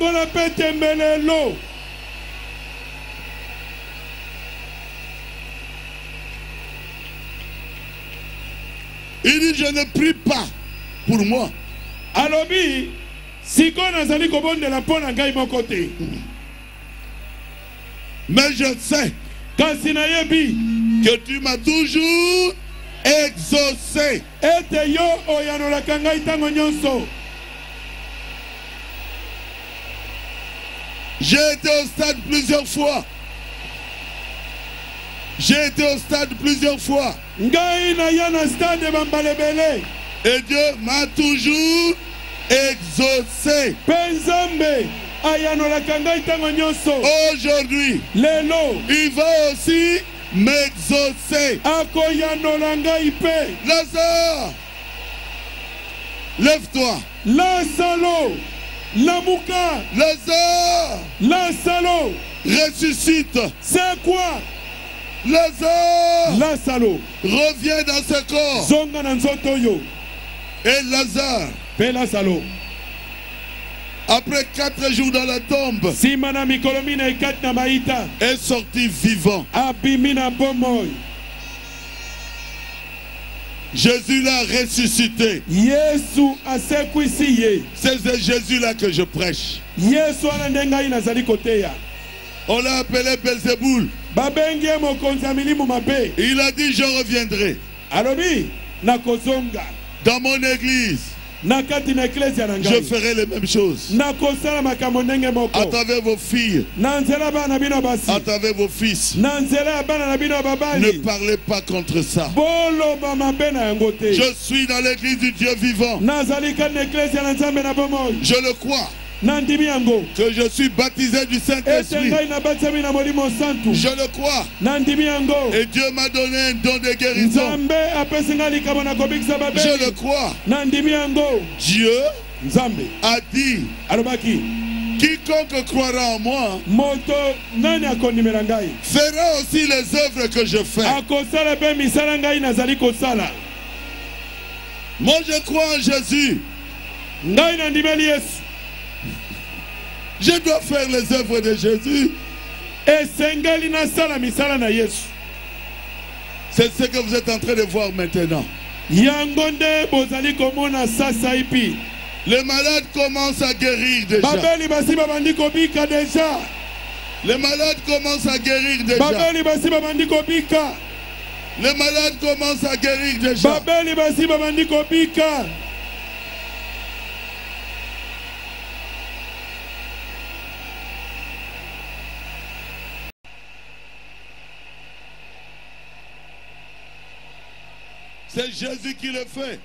Il dit, je ne prie pas pour moi. Alobi, si on a sali kobonde la pona ngai moko te. Mais je sais kasi na yebi que tu m'as toujours exaucé. Ete yo oyanolaka ngai tango nyonso. J'ai été au stade plusieurs fois. J'ai été au stade plusieurs fois. Et Dieu m'a toujours exaucé. Aujourd'hui, il va aussi m'exaucer. Lazare, lève-toi. Lazare, ressuscite. C'est quoi? Lazare, Lazaro, reviens dans ce corps. Et Lazare, après quatre jours dans la tombe, est sorti vivant. Jésus l'a ressuscité. Yesu asekwisi ye. C'est ce Jésus-là que je prêche. Yesu anandenga inazali koteya. On l'a appelé Belzéboul. Babengi mokonzi milimu mabe. Il a dit je reviendrai. Alobi nakozonga. Dans mon église. Je ferai les mêmes choses. À travers vos filles. À travers vos fils. Ne parlez pas contre ça. Je suis dans l'église du Dieu vivant. Je le crois. Que je suis baptisé du Saint-Esprit. Je le crois. Et Dieu m'a donné un don de guérison. Je le crois. Dieu a dit, quiconque croira en moi fera aussi les œuvres que je fais. Moi je crois en Jésus. Je dois faire les œuvres de Jésus. C'est ce que vous êtes en train de voir maintenant. Les malades commencent à guérir déjà. Les malades commencent à guérir déjà. Les malades commencent à guérir déjà. C'est Jésus qui le fait.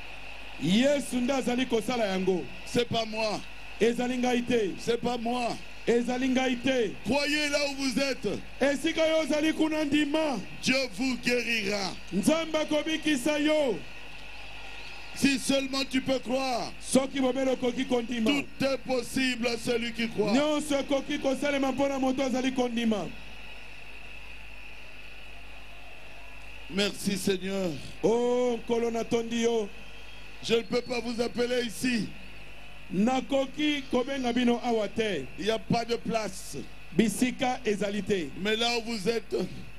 C'est pas moi. C'est pas moi. Croyez là où vous êtes. Dieu vous guérira. Si seulement tu peux croire. Tout est possible à celui qui croit. Merci Seigneur. Oh, je ne peux pas vous appeler ici. Il n'y a pas de place. Mais là où vous êtes,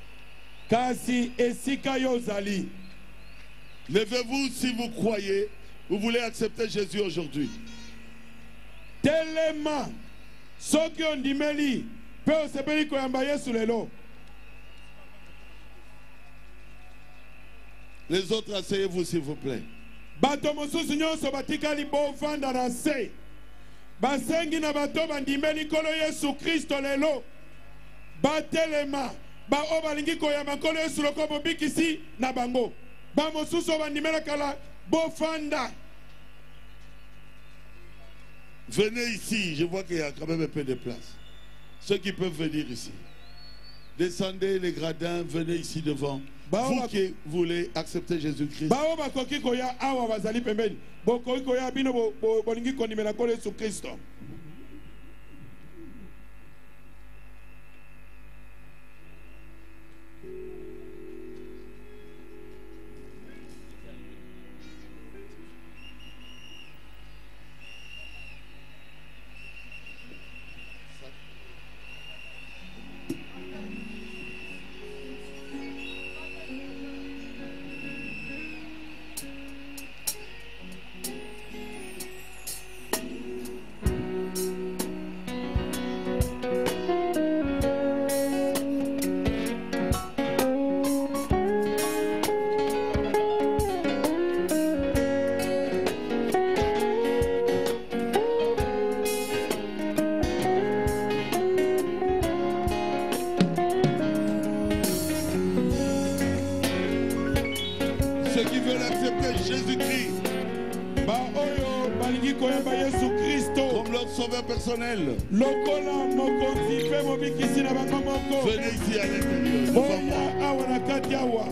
levez-vous si vous croyez, vous voulez accepter Jésus aujourd'hui. Les autres, asseyez-vous s'il vous plaît. Bato mosusu nyonso batikali bovanda na se. Basengi na bato bandimeli kolo Yesu Kristo lelo. Batelema ba obalingi koyamba kolo Yesu loko bobikisi na bango. Ba mosusu bandimela kala bovanda. Venez ici, je vois qu'il y a quand même un peu de place. Ceux qui peuvent venir ici. Descendez les gradins, venez ici devant. Vous qui voulez accepter Jésus-Christ. Personnel. Venez ici à l'intérieur.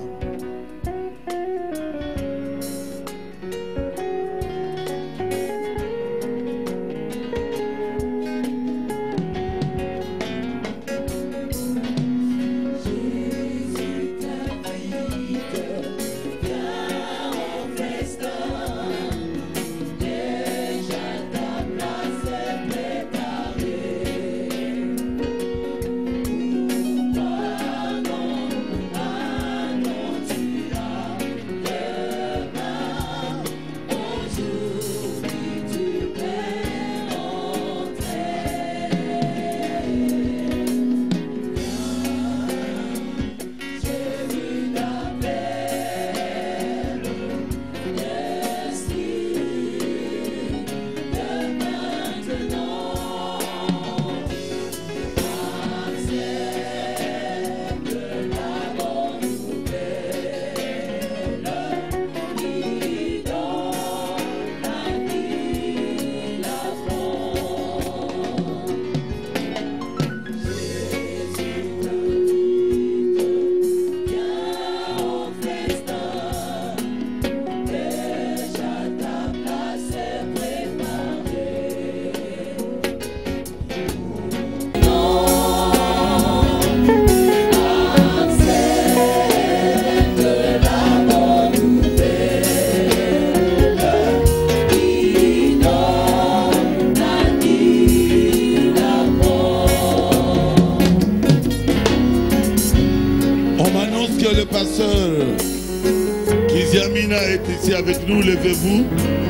avec nous, levez-vous.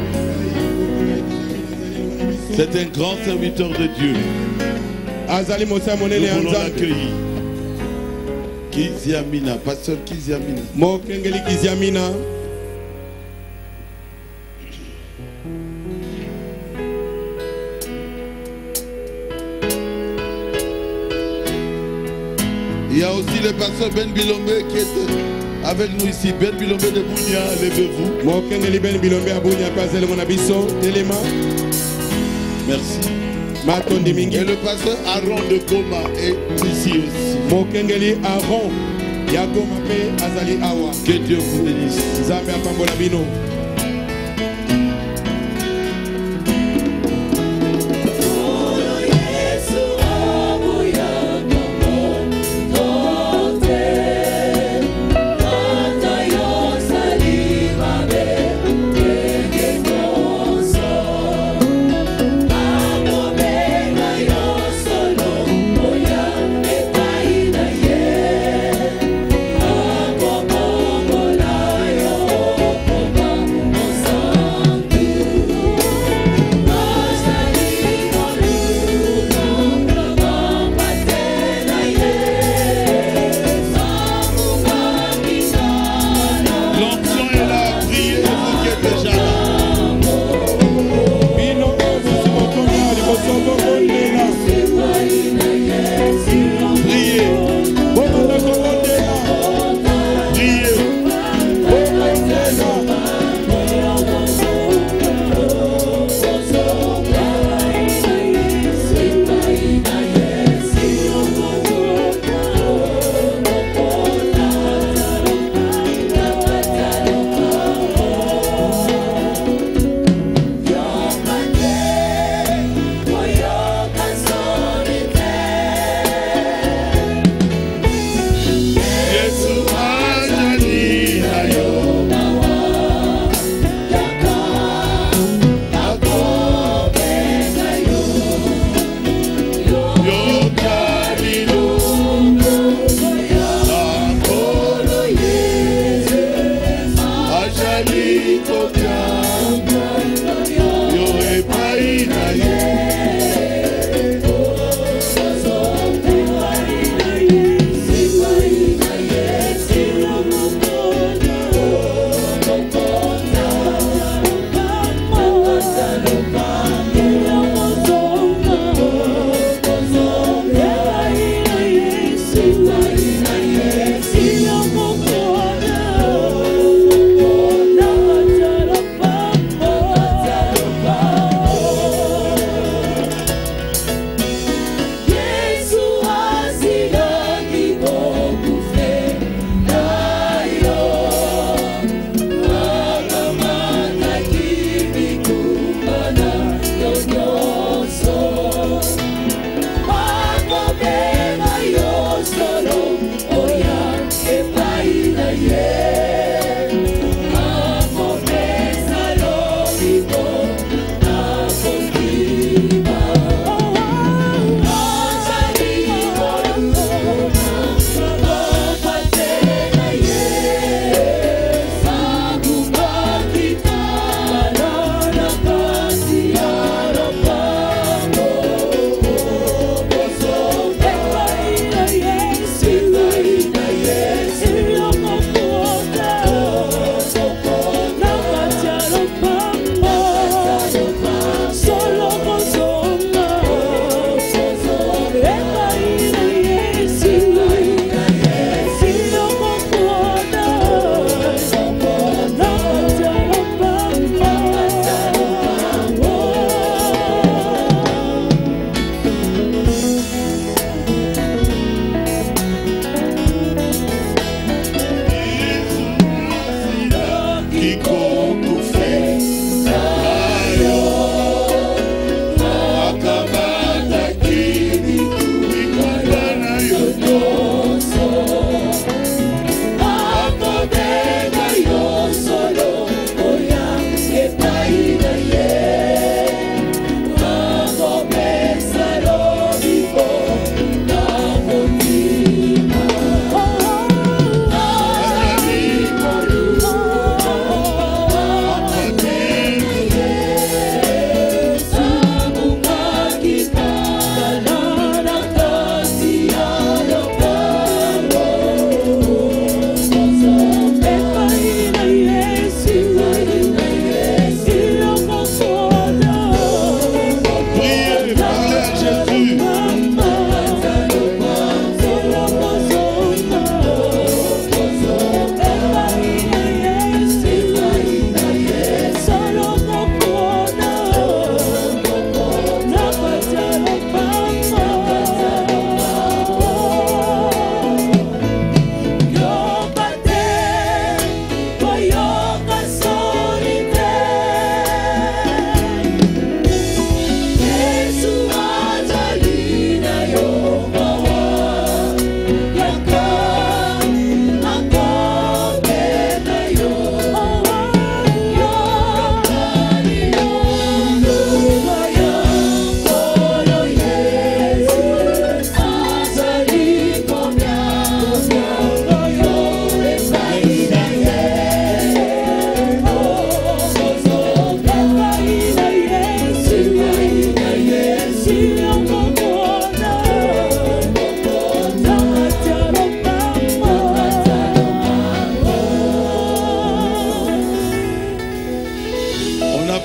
C'est un grand serviteur de Dieu. Nous voulons l'accueillir. Kiziamina, pasteur Kiziamina. Mokengeli Kiziamina. Il y a aussi le pasteur Ben Bilombe qui est avec nous ici. Ben Bilombe de Bounia, levez-vous. Mokengeli Ben Bilombe à Bounia, Pasel Monabiso, Téléma. Merci. Et le pasteur Aaron de Goma est ici aussi. Mokengeli Aaron, Yagoma Pe Azali Awa. Que Dieu vous bénisse. Zambia Pambola Bino. Yes,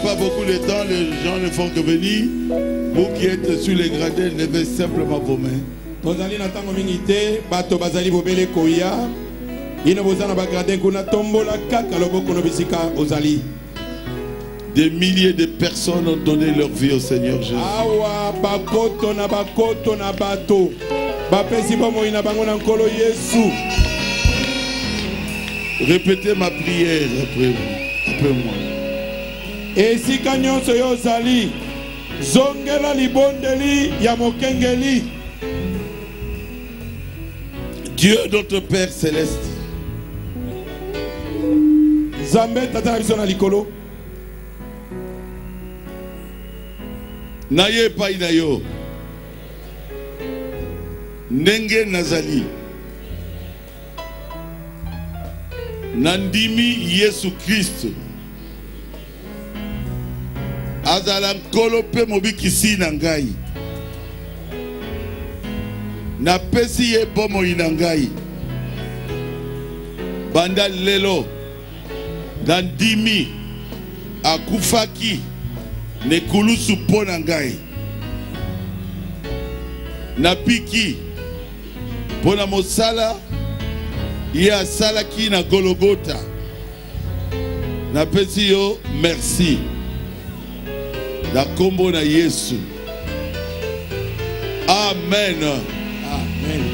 pas beaucoup de temps, les gens ne font que venir. Vous qui êtes sur les gradins, levez simplement vos mains. Tozali na tango mingi te, bato bazali bobele koya. Ina bozana ba gradin kuna tombola kaka loboko no bisika ozali. Des milliers de personnes ont donné leur vie au Seigneur Jésus. Awa bakoto na bakoto na bato. Bapesi bomo ina bango na nkolo Yesu. Répétez ma prière après, après moi. Esika nyonso yo ozali. Zongela libondeli ya mokengeli. Dieu notre Père céleste. Zambe tata biso na likolo. Naye epai na yo ndenge nazali nandimi Yesu Kristo azala nkolo pe mobikisi na ngai napesi ye bomoi na ngai banda lelo nandimi akufaki nekulusu mpo na ngai napiki mpo na mosala ye asalaki na Golgotha. Napesi yo merci na kombo na Yesu. Amen. Amen.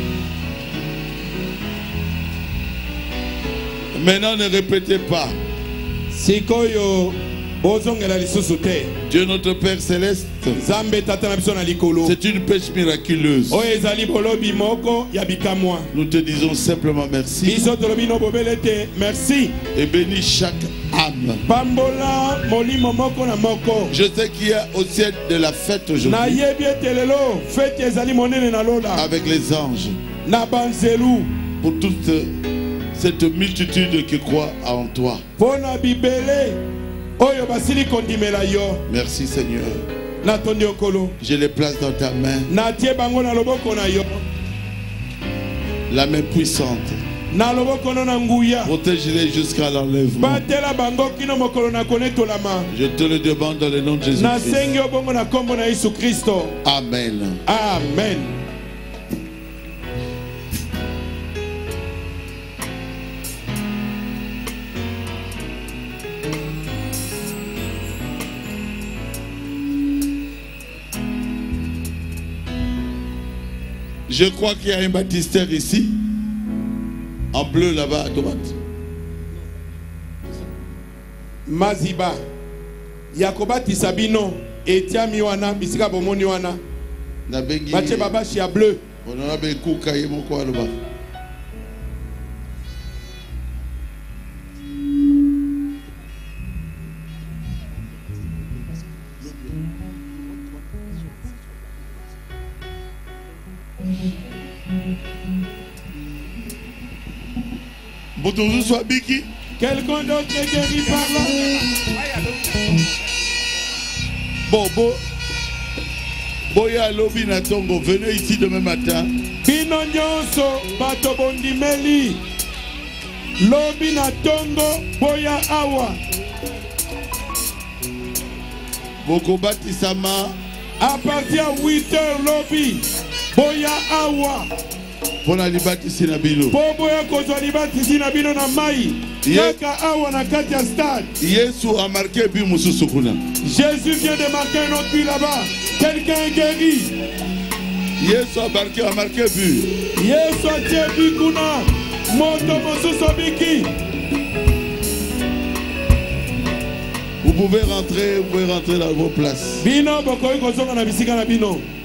Maintenant ne répétez pas. Sikoyo bozongela lisusu te. Dieu notre Père céleste, Zambe tata na biso na likolo. c'est une pêche miraculeuse. Oyo ezali bolobi moko ya bikamwa. Nous te disons simplement merci Biso tolobi no bobele te. Merci. et bénis chaque âme. Pambola molimo moko na moko. Je sais qu'il y a au ciel de la fête Na aujourd'hui yebi ete lelo fete ezali monene na lola. avec les anges Na banzelu. pour toute cette multitude qui croit en toi. Pona bibele. Oyo basili kondimela yo. Merci Seigneur. Na tondi okolo. Je les place dans ta main, Na tie bango na loboko na yo. la main puissante. Na loboko no na nguya. Protège-les jusqu'à l'enlèvement. Batela bango kino mokolo na konetolama. Je te le demande dans le nom de Na Jésus-Christ. sengi obongo na kombo na Yesu Kristo. Amen. Amen. Je crois qu'il y a un baptistère ici, en bleu là-bas à droite. Maziba. Yakobatisa bino etiami wana bisika bomoni wana. Nabengi. Bache babashi ya bleu. Honorable Kouka Yemoko Aloba. Boutouzou soit biki. Quelqu'un d'autre est guéri par là. Bon, bon. Boya Lobi Natongo, venez ici demain matin. Bino nyonso bato bondimeli. Lobi na tongo boya awa. Boko Batisama. À partir de huit heures lobi boya awa. Pona libati sinabilo. Bobo ya kozwa libati sinabilo na mai. Yaka awa na kati ya stade. Yesu a marqué but mususu kuna. Jésus vient de marquer un autre but là-bas. Quelqu'un est guéri. Yesu a marqué, a marqué but. Yesu a tie but kuna. Moto mosusu biki. Vous pouvez rentrer, vous pouvez rentrer dans vos places. Bino bokoyi kozonga na bisika na bino.